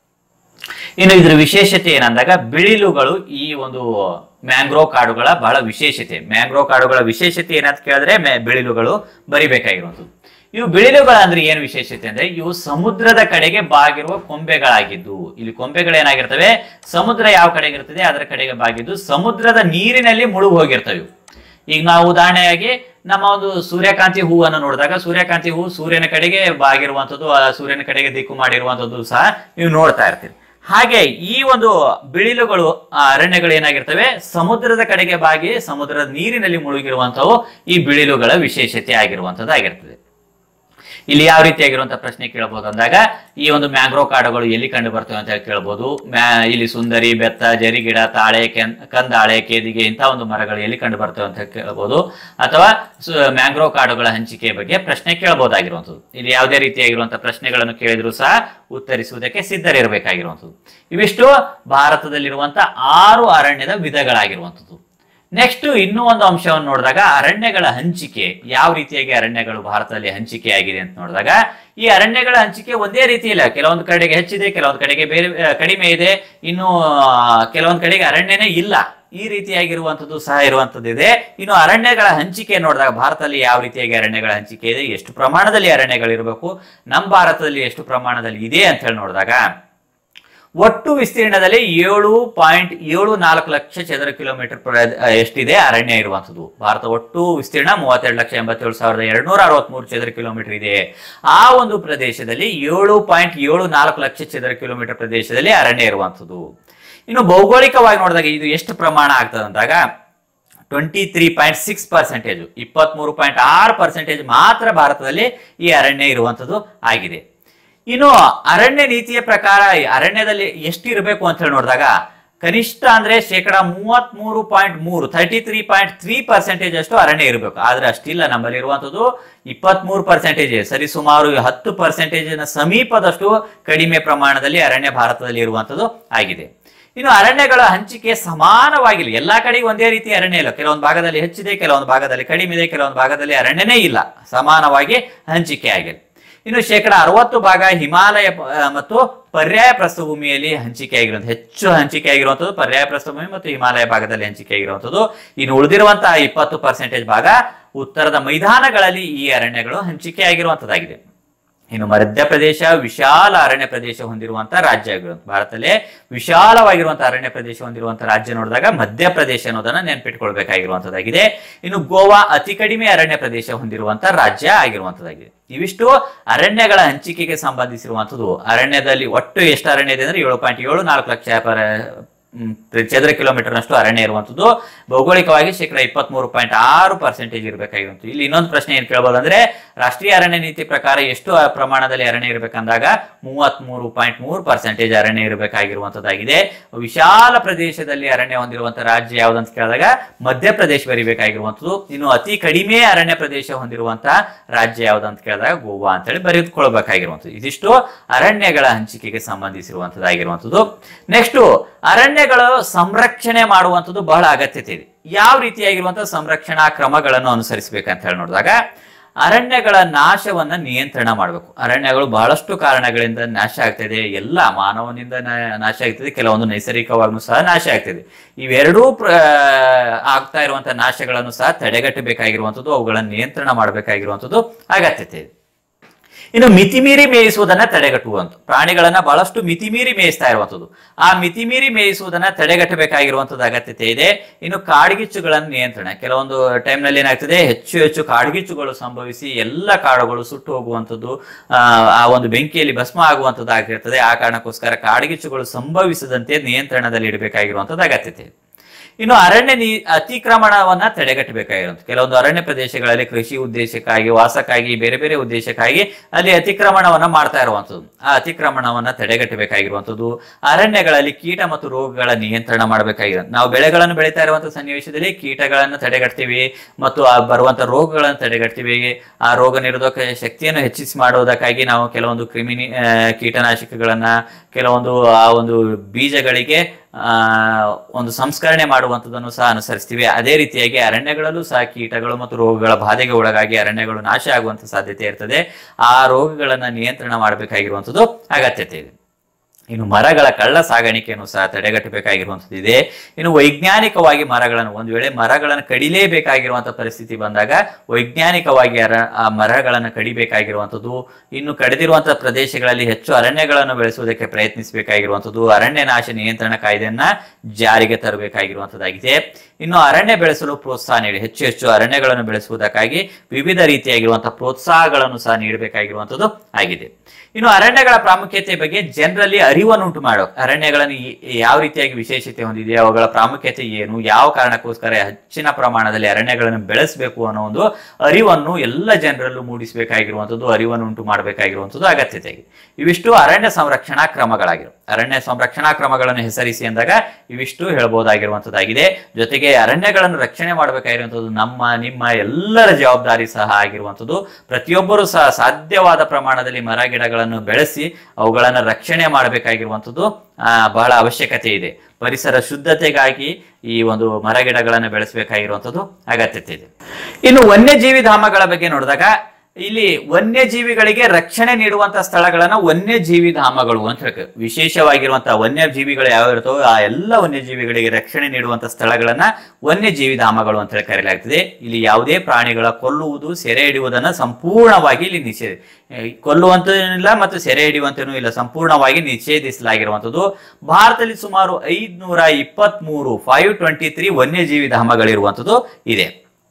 ಇನ್ನು ಇದ್ರ ವಿಶೇಷತೆ ಏನಂದಾಗ ಬಿಳಿಲುಗಳು ಈ ಒಂದು ಮ್ಯಾಂಗ್ರೋವ್ ಕಾಡುಗಳ ಬಹಳ ವಿಶೇಷತೆ. ಮ್ಯಾಂಗ್ರೋವ್ ಕಾಡುಗಳ ವಿಶೇಷತೆ ಏನಂತ ಕೇಳಿದ್ರೆ ಬಿಳಿಲುಗಳು ಬರಿಬೇಕಾಗಿರುವಂಥದ್ದು. ಇವು ಬಿಳಿಲುಗಳು ಅಂದ್ರೆ ಏನು ವಿಶೇಷತೆ ಅಂದ್ರೆ ಇವು ಸಮುದ್ರದ ಕಡೆಗೆ ಬಾಗಿರುವ ಕೊಂಬೆಗಳಾಗಿದ್ದು, ಇಲ್ಲಿ ಕೊಂಬೆಗಳು ಏನಾಗಿರ್ತವೆ, ಸಮುದ್ರ ಯಾವ ಕಡೆಗೆ ಇರ್ತದೆ ಅದರ ಕಡೆಗೆ ಬಾಗಿದ್ದು ಸಮುದ್ರದ ನೀರಿನಲ್ಲಿ ಮುಳುಗಿ ಹೋಗಿರ್ತವೆ. ಈಗ ನಾವು ಉದಾಹರಣೆಯಾಗಿ ನಮ್ಮ ಒಂದು ಸೂರ್ಯಕಾಂತಿ ಹೂವನ್ನು ನೋಡಿದಾಗ ಸೂರ್ಯಕಾಂತಿ ಹೂ ಸೂರ್ಯನ ಕಡೆಗೆ ಬಾಗಿರುವಂಥದ್ದು, ಸೂರ್ಯನ ಕಡೆಗೆ ದಿಕ್ಕು ಮಾಡಿರುವಂಥದ್ದು ಸಹ ನೀವು ನೋಡ್ತಾ ಇರ್ತೀರಿ. ಹಾಗೆ ಈ ಒಂದು ಬಿಳಿಲುಗಳು ಅರಣ್ಯಗಳು ಏನಾಗಿರ್ತವೆ, ಸಮುದ್ರದ ಕಡೆಗೆ ಬಾಗಿ ಸಮುದ್ರದ ನೀರಿನಲ್ಲಿ ಮುಳುಗಿರುವಂಥವು ಈ ಬಿಳಿಲುಗಳ ವಿಶೇಷತೆ ಆಗಿರುವಂಥದ್ದಾಗಿರ್ತದೆ. ಇಲ್ಲಿ ಯಾವ ರೀತಿಯಾಗಿರುವಂತಹ ಪ್ರಶ್ನೆ ಕೇಳಬಹುದು ಅಂದಾಗ ಈ ಒಂದು ಮ್ಯಾಂಗ್ರೋವ್ ಕಾಡುಗಳು ಎಲ್ಲಿ ಕಂಡು ಬರ್ತವೆ ಅಂತ ಕೇಳಬಹುದು. ಇಲ್ಲಿ ಸುಂದರಿ, ಬೆತ್ತ, ಜರಿಗಿಡ, ತಾಳೆ, ಕಂದಾಳೆ, ಕೇದಿಗೆ ಇಂಥ ಒಂದು ಮರಗಳು ಎಲ್ಲಿ ಕಂಡು ಬರ್ತವೆ ಅಂತ ಕೇಳಬಹುದು. ಅಥವಾ ಮ್ಯಾಂಗ್ರೋವ್ ಕಾಡುಗಳ ಹಂಚಿಕೆ ಬಗ್ಗೆ ಪ್ರಶ್ನೆ ಕೇಳಬಹುದಾಗಿರುವಂಥದ್ದು. ಇಲ್ಲಿ ಯಾವುದೇ ರೀತಿಯಾಗಿರುವಂತಹ ಪ್ರಶ್ನೆಗಳನ್ನು ಕೇಳಿದ್ರು ಸಹ ಉತ್ತರಿಸುವುದಕ್ಕೆ ಸಿದ್ಧರಿರಬೇಕಾಗಿರುವಂಥದ್ದು. ಇವಿಷ್ಟು ಭಾರತದಲ್ಲಿರುವಂತಹ ಆರು ಅರಣ್ಯದ ವಿಧಗಳಾಗಿರುವಂಥದ್ದು. ನೆಕ್ಸ್ಟ್ ಇನ್ನೂ ಒಂದು ಅಂಶವನ್ನು ನೋಡಿದಾಗ ಅರಣ್ಯಗಳ ಹಂಚಿಕೆ ಯಾವ ರೀತಿಯಾಗಿ ಅರಣ್ಯಗಳು ಭಾರತದಲ್ಲಿ ಹಂಚಿಕೆ ಆಗಿದೆ ಅಂತ ನೋಡಿದಾಗ ಈ ಅರಣ್ಯಗಳ ಹಂಚಿಕೆ ಒಂದೇ ರೀತಿ ಇಲ್ಲ. ಕೆಲವೊಂದು ಕಡೆಗೆ ಹೆಚ್ಚಿದೆ, ಕೆಲವೊಂದು ಕಡೆಗೆ ಬೇರೆ ಕಡಿಮೆ ಇದೆ, ಇನ್ನು ಕೆಲವೊಂದು ಕಡೆಗೆ ಅರಣ್ಯನೇ ಇಲ್ಲ. ಈ ರೀತಿಯಾಗಿರುವಂಥದ್ದು ಸಹ ಇರುವಂಥದ್ದು ಇದೆ. ಇನ್ನು ಅರಣ್ಯಗಳ ಹಂಚಿಕೆ ನೋಡಿದಾಗ ಭಾರತದಲ್ಲಿ ಯಾವ ರೀತಿಯಾಗಿ ಅರಣ್ಯಗಳ ಹಂಚಿಕೆ ಇದೆ, ಎಷ್ಟು ಪ್ರಮಾಣದಲ್ಲಿ ಅರಣ್ಯಗಳಿರಬೇಕು, ನಮ್ಮ ಭಾರತದಲ್ಲಿ ಎಷ್ಟು ಪ್ರಮಾಣದಲ್ಲಿ ಇದೆ ಅಂತ ಹೇಳಿ ನೋಡಿದಾಗ ಒಟ್ಟು ವಿಸ್ತೀರ್ಣದಲ್ಲಿ ಏಳು ಪಾಯಿಂಟ್ ಏಳು ನಾಲ್ಕು ಲಕ್ಷ ಚದರ ಕಿಲೋಮೀಟರ್ ಎಷ್ಟಿದೆ ಅರಣ್ಯ ಇರುವಂಥದ್ದು. ಭಾರತ ಒಟ್ಟು ವಿಸ್ತೀರ್ಣ ಮೂವತ್ತೆರಡು ಲಕ್ಷ ಎಂಬತ್ತೇಳು ಸಾವಿರದ ಎರಡ್ನೂರ ಅರವತ್ಮೂರು ಚದರ ಕಿಲೋಮೀಟರ್ ಇದೆ. ಆ ಒಂದು ಪ್ರದೇಶದಲ್ಲಿ ಏಳು ಪಾಯಿಂಟ್ ಏಳು ನಾಲ್ಕು ಲಕ್ಷ ಚದರ ಕಿಲೋಮೀಟರ್ ಪ್ರದೇಶದಲ್ಲಿ ಅರಣ್ಯ ಇರುವಂಥದ್ದು. ಇನ್ನು ಭೌಗೋಳಿಕವಾಗಿ ನೋಡಿದಾಗ ಇದು ಎಷ್ಟು ಪ್ರಮಾಣ ಆಗ್ತದೆ ಅಂದಾಗ twenty three point six percentage ಇಪ್ಪತ್ತ್ ಮೂರು ಪಾಯಿಂಟ್ ಆರು ಪರ್ಸೆಂಟೇಜ್ ಮಾತ್ರ ಭಾರತದಲ್ಲಿ ಈ ಅರಣ್ಯ ಇರುವಂಥದ್ದು ಆಗಿದೆ. ಇನ್ನು ಅರಣ್ಯ ನೀತಿಯ ಪ್ರಕಾರ ಅರಣ್ಯದಲ್ಲಿ ಎಷ್ಟು ಇರಬೇಕು ಅಂತ ಹೇಳಿ ನೋಡಿದಾಗ ಕನಿಷ್ಠ ಅಂದ್ರೆ ಶೇಕಡ ಮೂವತ್ತ್ ಮೂರು ಪಾಯಿಂಟ್ ಮೂರು thirty three point three percentage ಅಷ್ಟು ಅರಣ್ಯ ಇರಬೇಕು. ಆದ್ರೆ ಅಷ್ಟಿಲ್ಲ, ನಮ್ಮಲ್ಲಿ ಇರುವಂತದ್ದು ಇಪ್ಪತ್ತ್ ಮೂರು ಪರ್ಸೆಂಟೇಜ್, ಸರಿ ಸುಮಾರು ಹತ್ತು ಪರ್ಸೆಂಟೇಜಿನ ಸಮೀಪದಷ್ಟು ಕಡಿಮೆ ಪ್ರಮಾಣದಲ್ಲಿ ಅರಣ್ಯ ಭಾರತದಲ್ಲಿ ಇರುವಂತದ್ದು ಆಗಿದೆ. ಇನ್ನು ಅರಣ್ಯಗಳ ಹಂಚಿಕೆ ಸಮಾನವಾಗಿಲ್ಲ, ಎಲ್ಲಾ ಕಡೆಗೆ ಒಂದೇ ರೀತಿ ಅರಣ್ಯ ಇಲ್ಲ. ಕೆಲವೊಂದು ಭಾಗದಲ್ಲಿ ಹೆಚ್ಚಿದೆ, ಕೆಲವೊಂದು ಭಾಗದಲ್ಲಿ ಕಡಿಮೆ ಇದೆ, ಕೆಲವೊಂದು ಭಾಗದಲ್ಲಿ ಅರಣ್ಯನೇ ಇಲ್ಲ, ಸಮಾನವಾಗಿ ಹಂಚಿಕೆ ಆಗಿದೆ. ಇನ್ನು ಶೇಕಡ ಅರವತ್ತು ಭಾಗ ಹಿಮಾಲಯ ಮತ್ತು ಪರ್ಯಾಯ ಪ್ರಸ್ಥಭೂಮಿಯಲ್ಲಿ ಹಂಚಿಕೆ ಆಗಿರುವಂತಹ ಹೆಚ್ಚು ಹಂಚಿಕೆ ಆಗಿರುವಂಥದ್ದು ಪರ್ಯಾಯ ಪ್ರಸ್ಥಭೂಮಿ ಮತ್ತು ಹಿಮಾಲಯ ಭಾಗದಲ್ಲಿ ಹಂಚಿಕೆ ಆಗಿರುವಂಥದ್ದು. ಇನ್ನು ಉಳಿದಿರುವಂತಹ ಇಪ್ಪತ್ತು ಪರ್ಸೆಂಟೇಜ್ ಭಾಗ ಉತ್ತರದ ಮೈದಾನಗಳಲ್ಲಿ ಈ ಅರಣ್ಯಗಳು ಹಂಚಿಕೆ ಆಗಿರುವಂತದ್ದಾಗಿದೆ. ಇನ್ನು ಮಧ್ಯಪ್ರದೇಶ ವಿಶಾಲ ಅರಣ್ಯ ಪ್ರದೇಶ ಹೊಂದಿರುವಂತಹ ರಾಜ್ಯ ಆಗಿರುವಂತ ಭಾರತದಲ್ಲೇ ವಿಶಾಲವಾಗಿರುವಂತಹ ಅರಣ್ಯ ಪ್ರದೇಶ ಹೊಂದಿರುವಂತಹ ರಾಜ್ಯ ನೋಡಿದಾಗ ಮಧ್ಯಪ್ರದೇಶ ಅನ್ನೋದನ್ನ ನೆನಪಿಟ್ಕೊಳ್ಬೇಕಾಗಿರುವಂತದ್ದಾಗಿದೆ. ಇನ್ನು ಗೋವಾ ಅತಿ ಕಡಿಮೆ ಅರಣ್ಯ ಪ್ರದೇಶ ಹೊಂದಿರುವಂತಹ ರಾಜ್ಯ ಆಗಿರುವಂತದ್ದಾಗಿದೆ. ಇವಿಷ್ಟು ಅರಣ್ಯಗಳ ಹಂಚಿಕೆಗೆ ಸಂಬಂಧಿಸಿರುವಂತದ್ದು. ಅರಣ್ಯದಲ್ಲಿ ಒಟ್ಟು ಎಷ್ಟು ಅರಣ್ಯ ಇದೆ ಅಂದ್ರೆ ಏಳು ಪಾಯಿಂಟ್ ಏಳು ನಾಲ್ಕು ಲಕ್ಷ ಚದರ ಕಿಲೋಮೀಟರ್ ನಷ್ಟು ಅರಣ್ಯ ಇರುವಂತದ್ದು. ಭೌಗೋಳಿಕವಾಗಿ ಶೇಕಡ ಇಪ್ಪತ್ತ್ ಮೂರು ಪಾಯಿಂಟ್ ಆರು ಪರ್ಸೆಂಟೇಜ್ ಇರಬೇಕಾಗಿರುವಂಥದ್ದು. ಇಲ್ಲಿ ಇನ್ನೊಂದು ಪ್ರಶ್ನೆ ಏನ್ ಕೇಳಬಹುದು ಅಂದ್ರೆ ರಾಷ್ಟ್ರೀಯ ಅರಣ್ಯ ನೀತಿ ಪ್ರಕಾರ ಎಷ್ಟು ಪ್ರಮಾಣದಲ್ಲಿ ಅರಣ್ಯ ಇರಬೇಕಂದಾಗ ಮೂವತ್ತ್ ಮೂರು ಪಾಯಿಂಟ್ ಮೂರು ಪರ್ಸೆಂಟೇಜ್ ಅರಣ್ಯ ಇರಬೇಕಾಗಿರುವಂತದ್ದಾಗಿದೆ. ವಿಶಾಲ ಪ್ರದೇಶದಲ್ಲಿ ಅರಣ್ಯ ಹೊಂದಿರುವಂತಹ ರಾಜ್ಯ ಯಾವ್ದಂತ ಕೇಳಿದಾಗ ಮಧ್ಯಪ್ರದೇಶ ಬರೀಬೇಕಾಗಿರುವಂಥದ್ದು. ಇನ್ನು ಅತಿ ಕಡಿಮೆ ಅರಣ್ಯ ಪ್ರದೇಶ ಹೊಂದಿರುವಂತಹ ರಾಜ್ಯ ಯಾವ್ದಂತ ಕೇಳಿದಾಗ ಗೋವಾ ಅಂತ ಹೇಳಿ ಬರೆದುಕೊಳ್ಬೇಕಾಗಿರುವಂಥದ್ದು. ಇದಿಷ್ಟು ಅರಣ್ಯಗಳ ಹಂಚಿಕೆಗೆ ಸಂಬಂಧಿಸಿರುವಂತದ್ದಾಗಿರುವಂಥದ್ದು. ನೆಕ್ಸ್ಟ್ ಅರಣ್ಯಗಳು ಸಂರಕ್ಷಣೆ ಮಾಡುವಂಥದ್ದು ಬಹಳ ಅಗತ್ಯತೆ ಇದೆ. ಯಾವ ರೀತಿಯಾಗಿರುವಂತಹ ಸಂರಕ್ಷಣಾ ಕ್ರಮಗಳನ್ನು ಅನುಸರಿಸಬೇಕಂತ ಹೇಳಿ ನೋಡಿದಾಗ ಅರಣ್ಯಗಳ ನಾಶವನ್ನ ನಿಯಂತ್ರಣ ಮಾಡಬೇಕು. ಅರಣ್ಯಗಳು ಬಹಳಷ್ಟು ಕಾರಣಗಳಿಂದ ನಾಶ ಆಗ್ತದೆ, ಎಲ್ಲ ಮಾನವನಿಂದ ನಾಶ ಆಗ್ತದೆ, ಕೆಲವೊಂದು ನೈಸರ್ಗಿಕವಾಗೂ ಸಹ ನಾಶ ಆಗ್ತದೆ. ಇವೆರಡೂ ಪ್ರ ಆಗ್ತಾ ಇರುವಂತಹ ನಾಶಗಳನ್ನು ಸಹ ತಡೆಗಟ್ಟಬೇಕಾಗಿರುವಂಥದ್ದು, ಅವುಗಳನ್ನು ನಿಯಂತ್ರಣ ಮಾಡಬೇಕಾಗಿರುವಂಥದ್ದು ಅಗತ್ಯತೆ ಇದೆ. ಇನ್ನು ಮಿತಿಮೀರಿ ಮೇಯಿಸುವುದನ್ನ ತಡೆಗಟ್ಟುವಂತ ಪ್ರಾಣಿಗಳನ್ನ ಬಹಳಷ್ಟು ಮಿತಿಮೀರಿ ಮೇಯಿಸ್ತಾ ಇರುವಂತದ್ದು, ಆ ಮಿತಿಮೀರಿ ಮೇಯಿಸುವುದನ್ನ ತಡೆಗಟ್ಟಬೇಕಾಗಿರುವಂತದ್ದು ಅಗತ್ಯತೆ ಇದೆ. ಇನ್ನು ಕಾಡ್ಗಿಚ್ಚುಗಳನ್ನು ನಿಯಂತ್ರಣ, ಕೆಲವೊಂದು ಟೈಮ್ ನಲ್ಲಿ ಏನಾಗ್ತದೆ ಹೆಚ್ಚು ಹೆಚ್ಚು ಕಾಡ್ಗಿಚ್ಚುಗಳು ಸಂಭವಿಸಿ ಎಲ್ಲ ಕಾಡುಗಳು ಸುಟ್ಟು ಹೋಗುವಂಥದ್ದು, ಆ ಒಂದು ಬೆಂಕಿಯಲ್ಲಿ ಭಸ್ಮ ಆಗುವಂಥದ್ದು ಆಗಿರ್ತದೆ. ಆ ಕಾರಣಕ್ಕೋಸ್ಕರ ಕಾಡ್ಗಿಚ್ಚುಗಳು ಸಂಭವಿಸದಂತೆ ನಿಯಂತ್ರಣದಲ್ಲಿ ಇಡಬೇಕಾಗಿರುವಂಥದ್ದು ಅಗತ್ಯತೆ ಇದೆ. ಇನ್ನು ಅರಣ್ಯ ನೀ ಅತಿಕ್ರಮಣವನ್ನ ತಡೆಗಟ್ಟಬೇಕಾಗಿರುವಂಥ ಕೆಲವೊಂದು ಅರಣ್ಯ ಪ್ರದೇಶಗಳಲ್ಲಿ ಕೃಷಿ ಉದ್ದೇಶಕ್ಕಾಗಿ, ವಾಸಕ್ಕಾಗಿ, ಬೇರೆ ಬೇರೆ ಉದ್ದೇಶಕ್ಕಾಗಿ ಅಲ್ಲಿ ಅತಿಕ್ರಮಣವನ್ನ ಮಾಡ್ತಾ ಇರುವಂಥದ್ದು, ಆ ಅತಿಕ್ರಮಣವನ್ನ ತಡೆಗಟ್ಟಬೇಕಾಗಿರುವಂಥದ್ದು. ಅರಣ್ಯಗಳಲ್ಲಿ ಕೀಟ ಮತ್ತು ರೋಗಗಳ ನಿಯಂತ್ರಣ ಮಾಡಬೇಕಾಗಿರೋದು. ನಾವು ಬೆಳೆಗಳನ್ನು ಬೆಳೀತಾ ಇರುವಂತಹ ಸನ್ನಿವೇಶದಲ್ಲಿ ಕೀಟಗಳನ್ನು ತಡೆಗಟ್ತೀವಿ ಮತ್ತು ಆ ಬರುವಂತಹ ರೋಗಗಳನ್ನು ತಡೆಗಟ್ತೀವಿ. ಆ ರೋಗ ನಿರೋಧಕ ಶಕ್ತಿಯನ್ನು ಹೆಚ್ಚಿಸಿ ಮಾಡುವುದಕ್ಕಾಗಿ ನಾವು ಕೆಲವೊಂದು ಕ್ರಿಮಿನಿ ಕೀಟನಾಶಕಗಳನ್ನ, ಕೆಲವೊಂದು ಆ ಒಂದು ಬೀಜಗಳಿಗೆ ಆ ಒಂದು ಸಂಸ್ಕರಣೆ ಮಾಡುವಂಥದ್ದನ್ನು ಸಹ ಅನುಸರಿಸ್ತೀವಿ. ಅದೇ ರೀತಿಯಾಗಿ ಅರಣ್ಯಗಳಲ್ಲೂ ಸಹ ಕೀಟಗಳು ಮತ್ತು ರೋಗಗಳ ಬಾಧೆಗೆ ಒಳಗಾಗಿ ಅರಣ್ಯಗಳು ನಾಶ ಆಗುವಂತ ಸಾಧ್ಯತೆ ಇರ್ತದೆ. ಆ ರೋಗಗಳನ್ನ ನಿಯಂತ್ರಣ ಮಾಡಬೇಕಾಗಿರುವಂಥದ್ದು ಅಗತ್ಯತೆ ಇದೆ. ಇನ್ನು ಮರಗಳ ಕಳ್ಳ ಸಾಗಾಣಿಕೆಯನ್ನು ಸಹ ತಡೆಗಟ್ಟಬೇಕಾಗಿರುವಂಥದ್ದು ಇದೆ. ಇನ್ನು ವೈಜ್ಞಾನಿಕವಾಗಿ ಮರಗಳನ್ನು ಒಂದು ವೇಳೆ ಮರಗಳನ್ನು ಕಡಿಲೇಬೇಕಾಗಿರುವಂತಹ ಪರಿಸ್ಥಿತಿ ಬಂದಾಗ ವೈಜ್ಞಾನಿಕವಾಗಿ ಅರ ಆ ಮರಗಳನ್ನು ಕಡಿಬೇಕಾಗಿರುವಂಥದ್ದು. ಇನ್ನು ಕಡಿದಿರುವಂತಹ ಪ್ರದೇಶಗಳಲ್ಲಿ ಹೆಚ್ಚು ಅರಣ್ಯಗಳನ್ನು ಬೆಳೆಸುವುದಕ್ಕೆ ಪ್ರಯತ್ನಿಸಬೇಕಾಗಿರುವಂಥದ್ದು. ಅರಣ್ಯ ನಾಶ ನಿಯಂತ್ರಣ ಕಾಯ್ದೆಯನ್ನ ಜಾರಿಗೆ ತರಬೇಕಾಗಿರುವಂಥದ್ದಾಗಿದೆ. ಇನ್ನು ಅರಣ್ಯ ಬೆಳೆಸಲು ಪ್ರೋತ್ಸಾಹ ನೀಡಿ ಹೆಚ್ಚು ಹೆಚ್ಚು ಅರಣ್ಯಗಳನ್ನು ಬೆಳೆಸುವುದಕ್ಕಾಗಿ ವಿವಿಧ ರೀತಿಯಾಗಿರುವಂತಹ ಪ್ರೋತ್ಸಾಹಗಳನ್ನು ಸಹ ನೀಡಬೇಕಾಗಿರುವಂಥದ್ದು ಆಗಿದೆ. ಇನ್ನು ಅರಣ್ಯಗಳ ಪ್ರಾಮುಖ್ಯತೆ ಬಗ್ಗೆ ಜನರಲ್ಲಿ ಅರಿವನ್ನುಂಟು ಮಾಡೋ ಅರಣ್ಯಗಳನ್ನು ಯಾವ ರೀತಿಯಾಗಿ ವಿಶೇಷತೆ ಹೊಂದಿದೆ, ಅವುಗಳ ಪ್ರಾಮುಖ್ಯತೆ ಏನು, ಯಾವ ಕಾರಣಕ್ಕೋಸ್ಕರ ಹೆಚ್ಚಿನ ಪ್ರಮಾಣದಲ್ಲಿ ಅರಣ್ಯಗಳನ್ನು ಬೆಳೆಸಬೇಕು ಅನ್ನೋ ಒಂದು ಅರಿವನ್ನು ಎಲ್ಲ ಜನರಲ್ಲೂ ಮೂಡಿಸಬೇಕಾಗಿರುವಂಥದ್ದು, ಅರಿವನ್ನು ಉಂಟು ಮಾಡಬೇಕಾಗಿರುವಂಥದ್ದು ಅಗತ್ಯತೆ ಇದೆ. ಇವಿಷ್ಟು ಅರಣ್ಯ ಸಂರಕ್ಷಣಾ ಕ್ರಮಗಳಾಗಿರು. ಅರಣ್ಯ ಸಂರಕ್ಷಣಾ ಕ್ರಮಗಳನ್ನು ಹೆಸರಿಸಿ ಅಂದಾಗ ಇವಿಷ್ಟು ಹೇಳ್ಬೋದಾಗಿರುವಂಥದ್ದಾಗಿದೆ. ಜೊತೆಗೆ ಅರಣ್ಯಗಳನ್ನು ರಕ್ಷಣೆ ಮಾಡಬೇಕಾಗಿರುವಂಥದ್ದು ನಮ್ಮ ನಿಮ್ಮ ಎಲ್ಲರ ಜವಾಬ್ದಾರಿ ಸಹ ಆಗಿರುವಂಥದ್ದು. ಪ್ರತಿಯೊಬ್ಬರೂ ಸಹ ಸಾಧ್ಯವಾದ ಪ್ರಮಾಣದಲ್ಲಿ ಮರ ಗಿಡಗಳನ್ನು ಬೆಳೆಸಿ ಅವುಗಳನ್ನು ರಕ್ಷಣೆ ಮಾಡಬೇಕಾಗಿರುವಂಥದ್ದು ಆ ಬಹಳ ಅವಶ್ಯಕತೆ ಇದೆ. ಪರಿಸರ ಶುದ್ಧತೆಗಾಗಿ ಈ ಒಂದು ಮರ ಗಿಡಗಳನ್ನು ಬೆಳೆಸಬೇಕಾಗಿರುವಂಥದ್ದು ಅಗತ್ಯತೆ ಇದೆ. ಇನ್ನು ವನ್ಯಜೀವಿ ಧಾಮಗಳ ಬಗ್ಗೆ ನೋಡಿದಾಗ ಇಲ್ಲಿ ವನ್ಯಜೀವಿಗಳಿಗೆ ರಕ್ಷಣೆ ನೀಡುವಂತಹ ಸ್ಥಳಗಳನ್ನ ವನ್ಯಜೀವಿ ಧಾಮಗಳು ಅಂತ ಹೇಳ್ತಾರೆ. ವಿಶೇಷವಾಗಿರುವಂತಹ ವನ್ಯಜೀವಿಗಳು ಯಾವ ಇರ್ತವೋ ಆ ಎಲ್ಲ ವನ್ಯಜೀವಿಗಳಿಗೆ ರಕ್ಷಣೆ ನೀಡುವಂತಹ ಸ್ಥಳಗಳನ್ನ ವನ್ಯಜೀವಿ ಧಾಮಗಳು ಅಂತ ಹೇಳಿ ಕರೆಯಲಾಗ್ತದೆ. ಇಲ್ಲಿ ಯಾವುದೇ ಪ್ರಾಣಿಗಳ ಕೊಲ್ಲುವುದು, ಸೆರೆ ಹಿಡಿಯುವುದನ್ನ ಸಂಪೂರ್ಣವಾಗಿ ಇಲ್ಲಿ ನಿಷೇಧ ಕೊಲ್ಲುವಂತೂ ಮತ್ತು ಸೆರೆ ಹಿಡಿಯುವಂತನೂ ಇಲ್ಲ, ಸಂಪೂರ್ಣವಾಗಿ ನಿಷೇಧಿಸಲಾಗಿರುವಂಥದ್ದು. ಭಾರತದಲ್ಲಿ ಸುಮಾರು ಐದ್ನೂರ ಇಪ್ಪತ್ತ್ ಮೂರು ಫೈವ್ ಟ್ವೆಂಟಿ ತ್ರೀ ವನ್ಯಜೀವಿ ಧಾಮಗಳಿರುವಂಥದ್ದು ಇದೆ.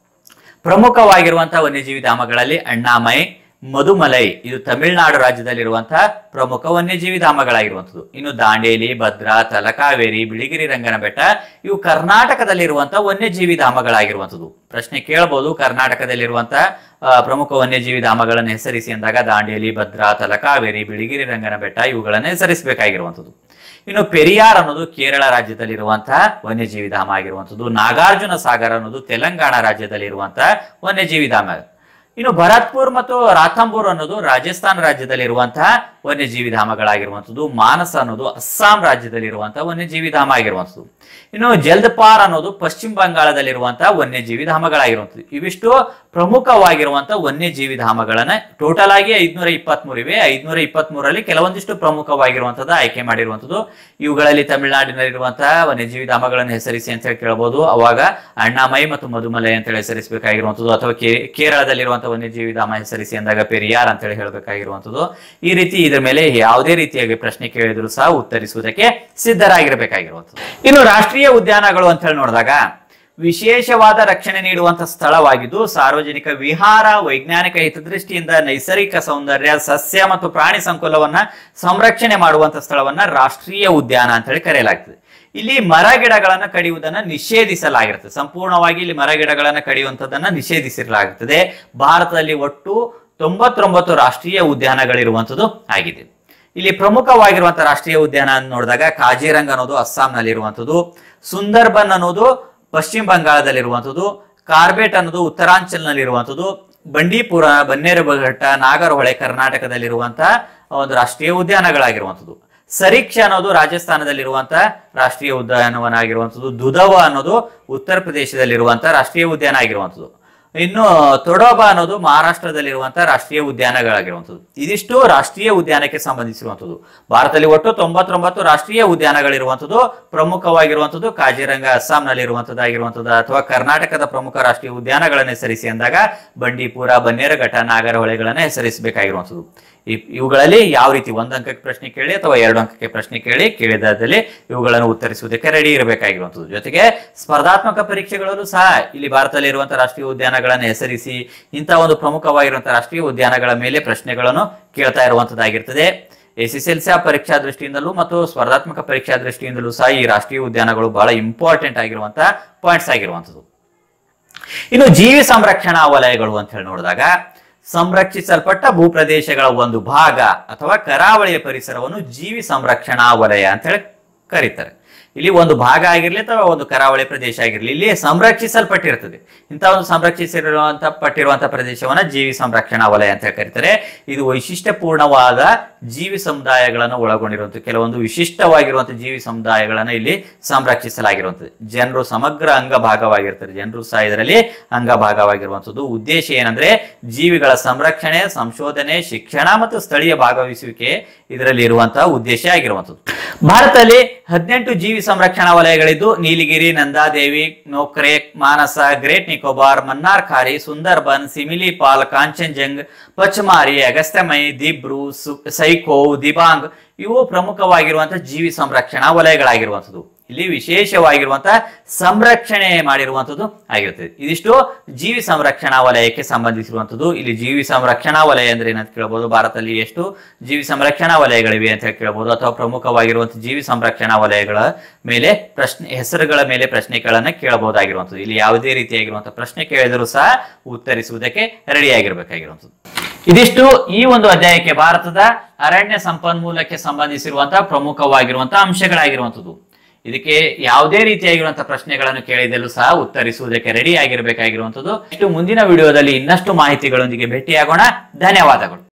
ಪ್ರಮುಖವಾಗಿರುವಂತಹ ವನ್ಯಜೀವಿ ಧಾಮಗಳಲ್ಲಿ ಅಣ್ಣಾಮೈ, ಮಧುಮಲೈ ಇದು ತಮಿಳುನಾಡು ರಾಜ್ಯದಲ್ಲಿರುವಂತಹ ಪ್ರಮುಖ ವನ್ಯಜೀವಿ ಧಾಮಗಳಾಗಿರುವಂಥದ್ದು. ಇನ್ನು ದಾಂಡೇಲಿ, ಭದ್ರಾ, ತಲಕಾವೇರಿ, ಬಿಳಿಗಿರಿ ರಂಗನ ಬೆಟ್ಟ ಇವು ಕರ್ನಾಟಕದಲ್ಲಿರುವಂತಹ ವನ್ಯಜೀವಿ ಧಾಮಗಳಾಗಿರುವಂಥದ್ದು. ಪ್ರಶ್ನೆ ಕೇಳಬಹುದು, ಕರ್ನಾಟಕದಲ್ಲಿರುವಂತಹ ಪ್ರಮುಖ ವನ್ಯಜೀವಿ ಧಾಮಗಳನ್ನು ಹೆಸರಿಸಿ ಅಂದಾಗ ದಾಂಡೇಲಿ, ಭದ್ರಾ, ತಲಕಾವೇರಿ, ಬಿಳಿಗಿರಿ ರಂಗನ ಬೆಟ್ಟ ಇವುಗಳನ್ನು ಹೆಸರಿಸಬೇಕಾಗಿರುವಂಥದ್ದು. ಇನ್ನು ಪೆರಿಯಾರ್ ಅನ್ನೋದು ಕೇರಳ ರಾಜ್ಯದಲ್ಲಿರುವಂತಹ ವನ್ಯಜೀವಿ ಧಾಮ ಆಗಿರುವಂಥದ್ದು. ನಾಗಾರ್ಜುನ ಸಾಗರ ಅನ್ನೋದು ತೆಲಂಗಾಣ ರಾಜ್ಯದಲ್ಲಿರುವಂತಹ ವನ್ಯಜೀವಿ ಧಾಮ. ಇನ್ನು ಭರತ್ಪುರ್ ಮತ್ತು ರಾಥಂಬೂರ್ ಅನ್ನೋದು ರಾಜಸ್ಥಾನ ರಾಜ್ಯದಲ್ಲಿರುವಂತಹ ವನ್ಯಜೀವಿ ಧಾಮಗಳಾಗಿರುವಂಥದ್ದು. ಮಾನಸ ಅನ್ನೋದು ಅಸ್ಸಾಂ ರಾಜ್ಯದಲ್ಲಿರುವಂತಹ ವನ್ಯಜೀವಿ ಧಾಮ ಆಗಿರುವಂಥದ್ದು. ಇನ್ನು ಜಲ್ದಪಾರ್ ಅನ್ನೋದು ಪಶ್ಚಿಮ ಬಂಗಾಳದಲ್ಲಿರುವಂತಹ ವನ್ಯಜೀವಿ ಧಾಮಗಳಾಗಿರುವಂಥದ್ದು. ಇವಿಷ್ಟು ಪ್ರಮುಖವಾಗಿರುವಂತಹ ವನ್ಯಜೀವಿ ಧಾಮಗಳನ್ನ ಟೋಟಲ್ ಆಗಿ ಐದ್ನೂರ ಇಪ್ಪತ್ತ್ ಮೂರು ಇವೆ. ಐದ್ನೂರ ಇಪ್ಪತ್ತ್ ಮೂರಲ್ಲಿ ಕೆಲವೊಂದಿಷ್ಟು ಪ್ರಮುಖವಾಗಿರುವಂತದ್ದು ಆಯ್ಕೆ ಮಾಡಿರುವಂಥದ್ದು. ಇವುಗಳಲ್ಲಿ ತಮಿಳುನಾಡಿನಲ್ಲಿರುವಂತಹ ವನ್ಯಜೀವಿ ಧಾಮಗಳನ್ನು ಹೆಸರಿಸಿ ಅಂತ ಹೇಳಿ ಕೇಳಬಹುದು. ಅವಾಗ ಅಣ್ಣಾಮೈ ಮತ್ತು ಮಧುಮಲೈ ಅಂತ ಹೇಳಿ ಹೆಸರಿಸಬೇಕಾಗಿರುವಂಥದ್ದು. ಅಥವಾ ಕೇರಳದಲ್ಲಿರುವಂತಹ ವನ್ಯಜೀವಿ ಧಾಮ ಹೆಸರಿಸಿ ಅಂದಾಗ ಪೆರಿಯಾರ್ ಅಂತ ಹೇಳಿ ಹೇಳಬೇಕಾಗಿರುವಂಥದ್ದು. ಈ ರೀತಿ ಇದರ ಮೇಲೆ ಯಾವುದೇ ರೀತಿಯಾಗಿ ಪ್ರಶ್ನೆ ಕೇಳಿದ್ರು ಸಹ ಉತ್ತರಿಸುವುದಕ್ಕೆ ಸಿದ್ಧರಾಗಿರಬೇಕಾಗಿರುವಂಥದ್ದು. ಇನ್ನು ರಾಷ್ಟ್ರೀಯ ಉದ್ಯಾನಗಳು ಅಂತ ಹೇಳಿ ನೋಡಿದಾಗ ವಿಶೇಷವಾದ ರಕ್ಷಣೆ ನೀಡುವಂತಹ ಸ್ಥಳವಾಗಿದ್ದು ಸಾರ್ವಜನಿಕ ವಿಹಾರ, ವೈಜ್ಞಾನಿಕ ಹಿತದೃಷ್ಟಿಯಿಂದ ನೈಸರ್ಗಿಕ ಸೌಂದರ್ಯ, ಸಸ್ಯ ಮತ್ತು ಪ್ರಾಣಿ ಸಂಕುಲವನ್ನ ಸಂರಕ್ಷಣೆ ಮಾಡುವಂತಹ ಸ್ಥಳವನ್ನ ರಾಷ್ಟ್ರೀಯ ಉದ್ಯಾನ ಅಂತ ಹೇಳಿ ಕರೆಯಲಾಗ್ತದೆ. ಇಲ್ಲಿ ಮರ ಗಿಡಗಳನ್ನು ಕಡಿಯುವುದನ್ನು ನಿಷೇಧಿಸಲಾಗಿರ್ತದೆ. ಸಂಪೂರ್ಣವಾಗಿ ಇಲ್ಲಿ ಮರ ಗಿಡಗಳನ್ನು ಕಡಿಯುವಂತದನ್ನ ನಿಷೇಧಿಸಲಾಗುತ್ತದೆ. ಭಾರತದಲ್ಲಿ ಒಟ್ಟು ತೊಂಬತ್ತೊಂಬತ್ತು ರಾಷ್ಟ್ರೀಯ ಉದ್ಯಾನಗಳಿರುವಂತದ್ದು ಆಗಿದೆ. ಇಲ್ಲಿ ಪ್ರಮುಖವಾಗಿರುವಂತಹ ರಾಷ್ಟ್ರೀಯ ಉದ್ಯಾನ ನೋಡಿದಾಗ ಕಾಜಿರಂಗ ಅನ್ನೋದು ಅಸ್ಸಾಂನಲ್ಲಿರುವಂಥದ್ದು, ಸುಂದರ್ಬನ್ ಅನ್ನೋದು ಪಶ್ಚಿಮ ಬಂಗಾಳದಲ್ಲಿರುವಂಥದ್ದು, ಕಾರ್ಬೆಟ್ ಅನ್ನೋದು ಉತ್ತರಾಂಚಲ್ನಲ್ಲಿರುವಂಥದ್ದು, ಬಂಡೀಪುರ, ಬನ್ನೇರುಘಟ್ಟ, ನಾಗರಹೊಳೆ ಕರ್ನಾಟಕದಲ್ಲಿರುವಂತಹ ಒಂದು ರಾಷ್ಟ್ರೀಯ ಉದ್ಯಾನಗಳಾಗಿರುವಂಥದ್ದು. ಸರೀಕ್ಷ ಅನ್ನೋದು ರಾಜಸ್ಥಾನದಲ್ಲಿರುವಂತಹ ರಾಷ್ಟ್ರೀಯ ಉದ್ಯಾನವನಾಗಿರುವಂಥದ್ದು. ದುಧವ ಅನ್ನೋದು ಉತ್ತರ ಪ್ರದೇಶದಲ್ಲಿರುವಂತಹ ರಾಷ್ಟ್ರೀಯ ಉದ್ಯಾನ ಆಗಿರುವಂಥದ್ದು. ಇನ್ನು ತೊಡೋಬಾ ಅನ್ನೋದು ಮಹಾರಾಷ್ಟ್ರದಲ್ಲಿರುವಂತಹ ರಾಷ್ಟ್ರೀಯ ಉದ್ಯಾನಗಳಾಗಿರುವಂಥದ್ದು. ಇದಿಷ್ಟು ರಾಷ್ಟ್ರೀಯ ಉದ್ಯಾನಕ್ಕೆ ಸಂಬಂಧಿಸಿರುವಂಥದ್ದು. ಭಾರತದಲ್ಲಿ ಒಟ್ಟು ತೊಂಬತ್ತೊಂಬತ್ತು ರಾಷ್ಟ್ರೀಯ ಉದ್ಯಾನಗಳಿರುವಂಥದ್ದು. ಪ್ರಮುಖವಾಗಿರುವಂಥದ್ದು ಕಾಜಿರಂಗ ಅಸ್ಸಾಂನಲ್ಲಿರುವಂಥದ್ದಾಗಿರುವಂಥದ್ದು. ಅಥವಾ ಕರ್ನಾಟಕದ ಪ್ರಮುಖ ರಾಷ್ಟ್ರೀಯ ಉದ್ಯಾನಗಳನ್ನು ಹೆಸರಿಸಿ ಅಂದಾಗ ಬಂಡೀಪುರ, ಬನ್ನೇರುಘಟ್ಟ, ನಾಗರಹೊಳೆಗಳನ್ನು ಹೆಸರಿಸಬೇಕಾಗಿರುವಂಥದ್ದು. ಇವುಗಳಲ್ಲಿ ಯಾವ ರೀತಿ ಒಂದು ಅಂಕಕ್ಕೆ ಪ್ರಶ್ನೆ ಕೇಳಿ ಅಥವಾ ಎರಡು ಅಂಕಕ್ಕೆ ಪ್ರಶ್ನೆ ಕೇಳಿ ಕೇಳಿದಲ್ಲಿ ಇವುಗಳನ್ನು ಉತ್ತರಿಸುವುದಕ್ಕೆ ರೆಡಿ ಇರಬೇಕಾಗಿರುವಂಥದ್ದು. ಜೊತೆಗೆ ಸ್ಪರ್ಧಾತ್ಮಕ ಪರೀಕ್ಷೆಗಳಲ್ಲೂ ಸಹ ಇಲ್ಲಿ ಭಾರತದಲ್ಲಿ ಇರುವಂತಹ ರಾಷ್ಟ್ರೀಯ ಉದ್ಯಾನಗಳನ್ನು ಹೆಸರಿಸಿ ಇಂತಹ ಒಂದು ಪ್ರಮುಖವಾಗಿರುವಂತಹ ರಾಷ್ಟ್ರೀಯ ಉದ್ಯಾನಗಳ ಮೇಲೆ ಪ್ರಶ್ನೆಗಳನ್ನು ಕೇಳ್ತಾ ಇರುವಂತದ್ದಾಗಿರ್ತದೆ. ಎಸ್ ಎಸ್ ಎಲ್ ಸಿ ಪರೀಕ್ಷಾ ದೃಷ್ಟಿಯಿಂದಲೂ ಮತ್ತು ಸ್ಪರ್ಧಾತ್ಮಕ ಪರೀಕ್ಷಾ ದೃಷ್ಟಿಯಿಂದಲೂ ಸಹ ಈ ರಾಷ್ಟ್ರೀಯ ಉದ್ಯಾನಗಳು ಬಹಳ ಇಂಪಾರ್ಟೆಂಟ್ ಆಗಿರುವಂತಹ ಪಾಯಿಂಟ್ಸ್ ಆಗಿರುವಂಥದ್ದು. ಇನ್ನು ಜೀವಿ ಸಂರಕ್ಷಣಾ ವಲಯಗಳು ಅಂತ ಹೇಳಿ ನೋಡಿದಾಗ ಸಂರಕ್ಷಿಸಲ್ಪಟ್ಟ ಭೂಪ್ರದೇಶಗಳ ಒಂದು ಭಾಗ ಅಥವಾ ಕರಾವಳಿಯ ಪರಿಸರವನ್ನು ಜೀವಿ ಸಂರಕ್ಷಣಾ ವಲಯ ಅಂತ ಹೇಳಿ ಕರೀತಾರೆ. ಇಲ್ಲಿ ಒಂದು ಭಾಗ ಆಗಿರ್ಲಿ ಅಥವಾ ಒಂದು ಕರಾವಳಿ ಪ್ರದೇಶ ಆಗಿರ್ಲಿ, ಇಲ್ಲಿ ಸಂರಕ್ಷಿಸಲ್ಪಟ್ಟಿರ್ತದೆ. ಇಂಥ ಒಂದು ಸಂರಕ್ಷಿಸಿರುವಂತಹ ಪಟ್ಟಿರುವಂತಹ ಪ್ರದೇಶವನ್ನ ಜೀವಿ ಸಂರಕ್ಷಣಾ ವಲಯ ಅಂತ ಕರೀತಾರೆ. ಇದು ವೈಶಿಷ್ಟ್ಯಪೂರ್ಣವಾದ ಜೀವಿ ಸಮುದಾಯಗಳನ್ನು ಒಳಗೊಂಡಿರುವಂತಹ ಕೆಲವೊಂದು ವಿಶಿಷ್ಟವಾಗಿರುವಂತಹ ಜೀವಿ ಸಮುದಾಯಗಳನ್ನ ಇಲ್ಲಿ ಸಂರಕ್ಷಿಸಲಾಗಿರುವಂಥದ್ದು. ಜನರು ಸಮಗ್ರ ಅಂಗಭಾಗವಾಗಿರ್ತಾರೆ. ಜನರು ಸಹ ಇದರಲ್ಲಿ ಅಂಗಭಾಗವಾಗಿರುವಂಥದ್ದು. ಉದ್ದೇಶ ಏನಂದ್ರೆ ಜೀವಿಗಳ ಸಂರಕ್ಷಣೆ, ಸಂಶೋಧನೆ, ಶಿಕ್ಷಣ ಮತ್ತು ಸ್ಥಳೀಯ ಭಾಗವಹಿಸುವಿಕೆ ಇದರಲ್ಲಿ ಇರುವಂತಹ ಉದ್ದೇಶ ಆಗಿರುವಂಥದ್ದು. ಭಾರತದಲ್ಲಿ ಹದಿನೆಂಟು ಜೀವಿ ಸಂರಕ್ಷಣಾ ವಲಯಗಳಿದ್ದು ನೀಲಗಿರಿ, ನಂದಾದೇವಿ, ನೋಕ್ರೆ, ಮಾನಸ, ಗ್ರೇಟ್ ನಿಕೋಬಾರ್, ಮನ್ನಾರ್ ಖಾರಿ, ಸುಂದರ್ಬನ್, ಸಿಮಿಲಿಪಾಲ್, ಕಾಂಚನಜಂಗ್, ಪಚಮಾರಿ, ಅಗಸ್ತ್ಯಮೈ, ದಿಬ್ರು, ಸೈಕೋ, ದಿಬಾಂಗ್ ಇವು ಪ್ರಮುಖವಾಗಿರುವಂತಹ ಜೀವಿ ಸಂರಕ್ಷಣಾ ವಲಯಗಳಾಗಿರುವಂಥದ್ದು. ಇಲ್ಲಿ ವಿಶೇಷವಾಗಿರುವಂತಹ ಸಂರಕ್ಷಣೆ ಮಾಡಿರುವಂಥದ್ದು ಆಗಿರುತ್ತದೆ. ಇದಿಷ್ಟು ಜೀವಿ ಸಂರಕ್ಷಣಾ ವಲಯಕ್ಕೆ ಸಂಬಂಧಿಸಿರುವಂಥದ್ದು. ಇಲ್ಲಿ ಜೀವಿ ಸಂರಕ್ಷಣಾ ವಲಯ ಅಂದ್ರೆ ಏನಂತ ಕೇಳಬಹುದು, ಭಾರತದಲ್ಲಿ ಎಷ್ಟು ಜೀವಿ ಸಂರಕ್ಷಣಾ ವಲಯಗಳಿವೆ ಅಂತ ಕೇಳಬಹುದು, ಅಥವಾ ಪ್ರಮುಖವಾಗಿರುವಂತಹ ಜೀವಿ ಸಂರಕ್ಷಣಾ ವಲಯಗಳ ಮೇಲೆ ಪ್ರಶ್ನೆ ಹೆಸರುಗಳ ಮೇಲೆ ಪ್ರಶ್ನೆಗಳನ್ನ ಕೇಳಬಹುದಾಗಿರುವಂಥದ್ದು. ಇಲ್ಲಿ ಯಾವುದೇ ರೀತಿಯಾಗಿರುವಂತಹ ಪ್ರಶ್ನೆ ಕೇಳಿದರೂ ಸಹ ಉತ್ತರಿಸುವುದಕ್ಕೆ ರೆಡಿ ಆಗಿರ್ಬೇಕಾಗಿರುವಂಥದ್ದು. ಇದಿಷ್ಟು ಈ ಒಂದು ಅಧ್ಯಾಯಕ್ಕೆ ಭಾರತದ ಅರಣ್ಯ ಸಂಪನ್ಮೂಲಕ್ಕೆ ಸಂಬಂಧಿಸಿರುವಂತಹ ಪ್ರಮುಖವಾಗಿರುವಂತಹ ಅಂಶಗಳಾಗಿರುವಂಥದ್ದು. ಇದಕ್ಕೆ ಯಾವುದೇ ರೀತಿಯಾಗಿರುವಂತಹ ಪ್ರಶ್ನೆಗಳನ್ನು ಕೇಳಿದಲ್ಲೂ ಸಹ ಉತ್ತರಿಸುವುದಕ್ಕೆ ರೆಡಿ ಆಗಿರಬೇಕಾಗಿರುವಂಥದ್ದು. ಇಷ್ಟು ಮುಂದಿನ ವಿಡಿಯೋದಲ್ಲಿ ಇನ್ನಷ್ಟು ಮಾಹಿತಿಗಳೊಂದಿಗೆ ಭೇಟಿಯಾಗೋಣ. ಧನ್ಯವಾದಗಳು.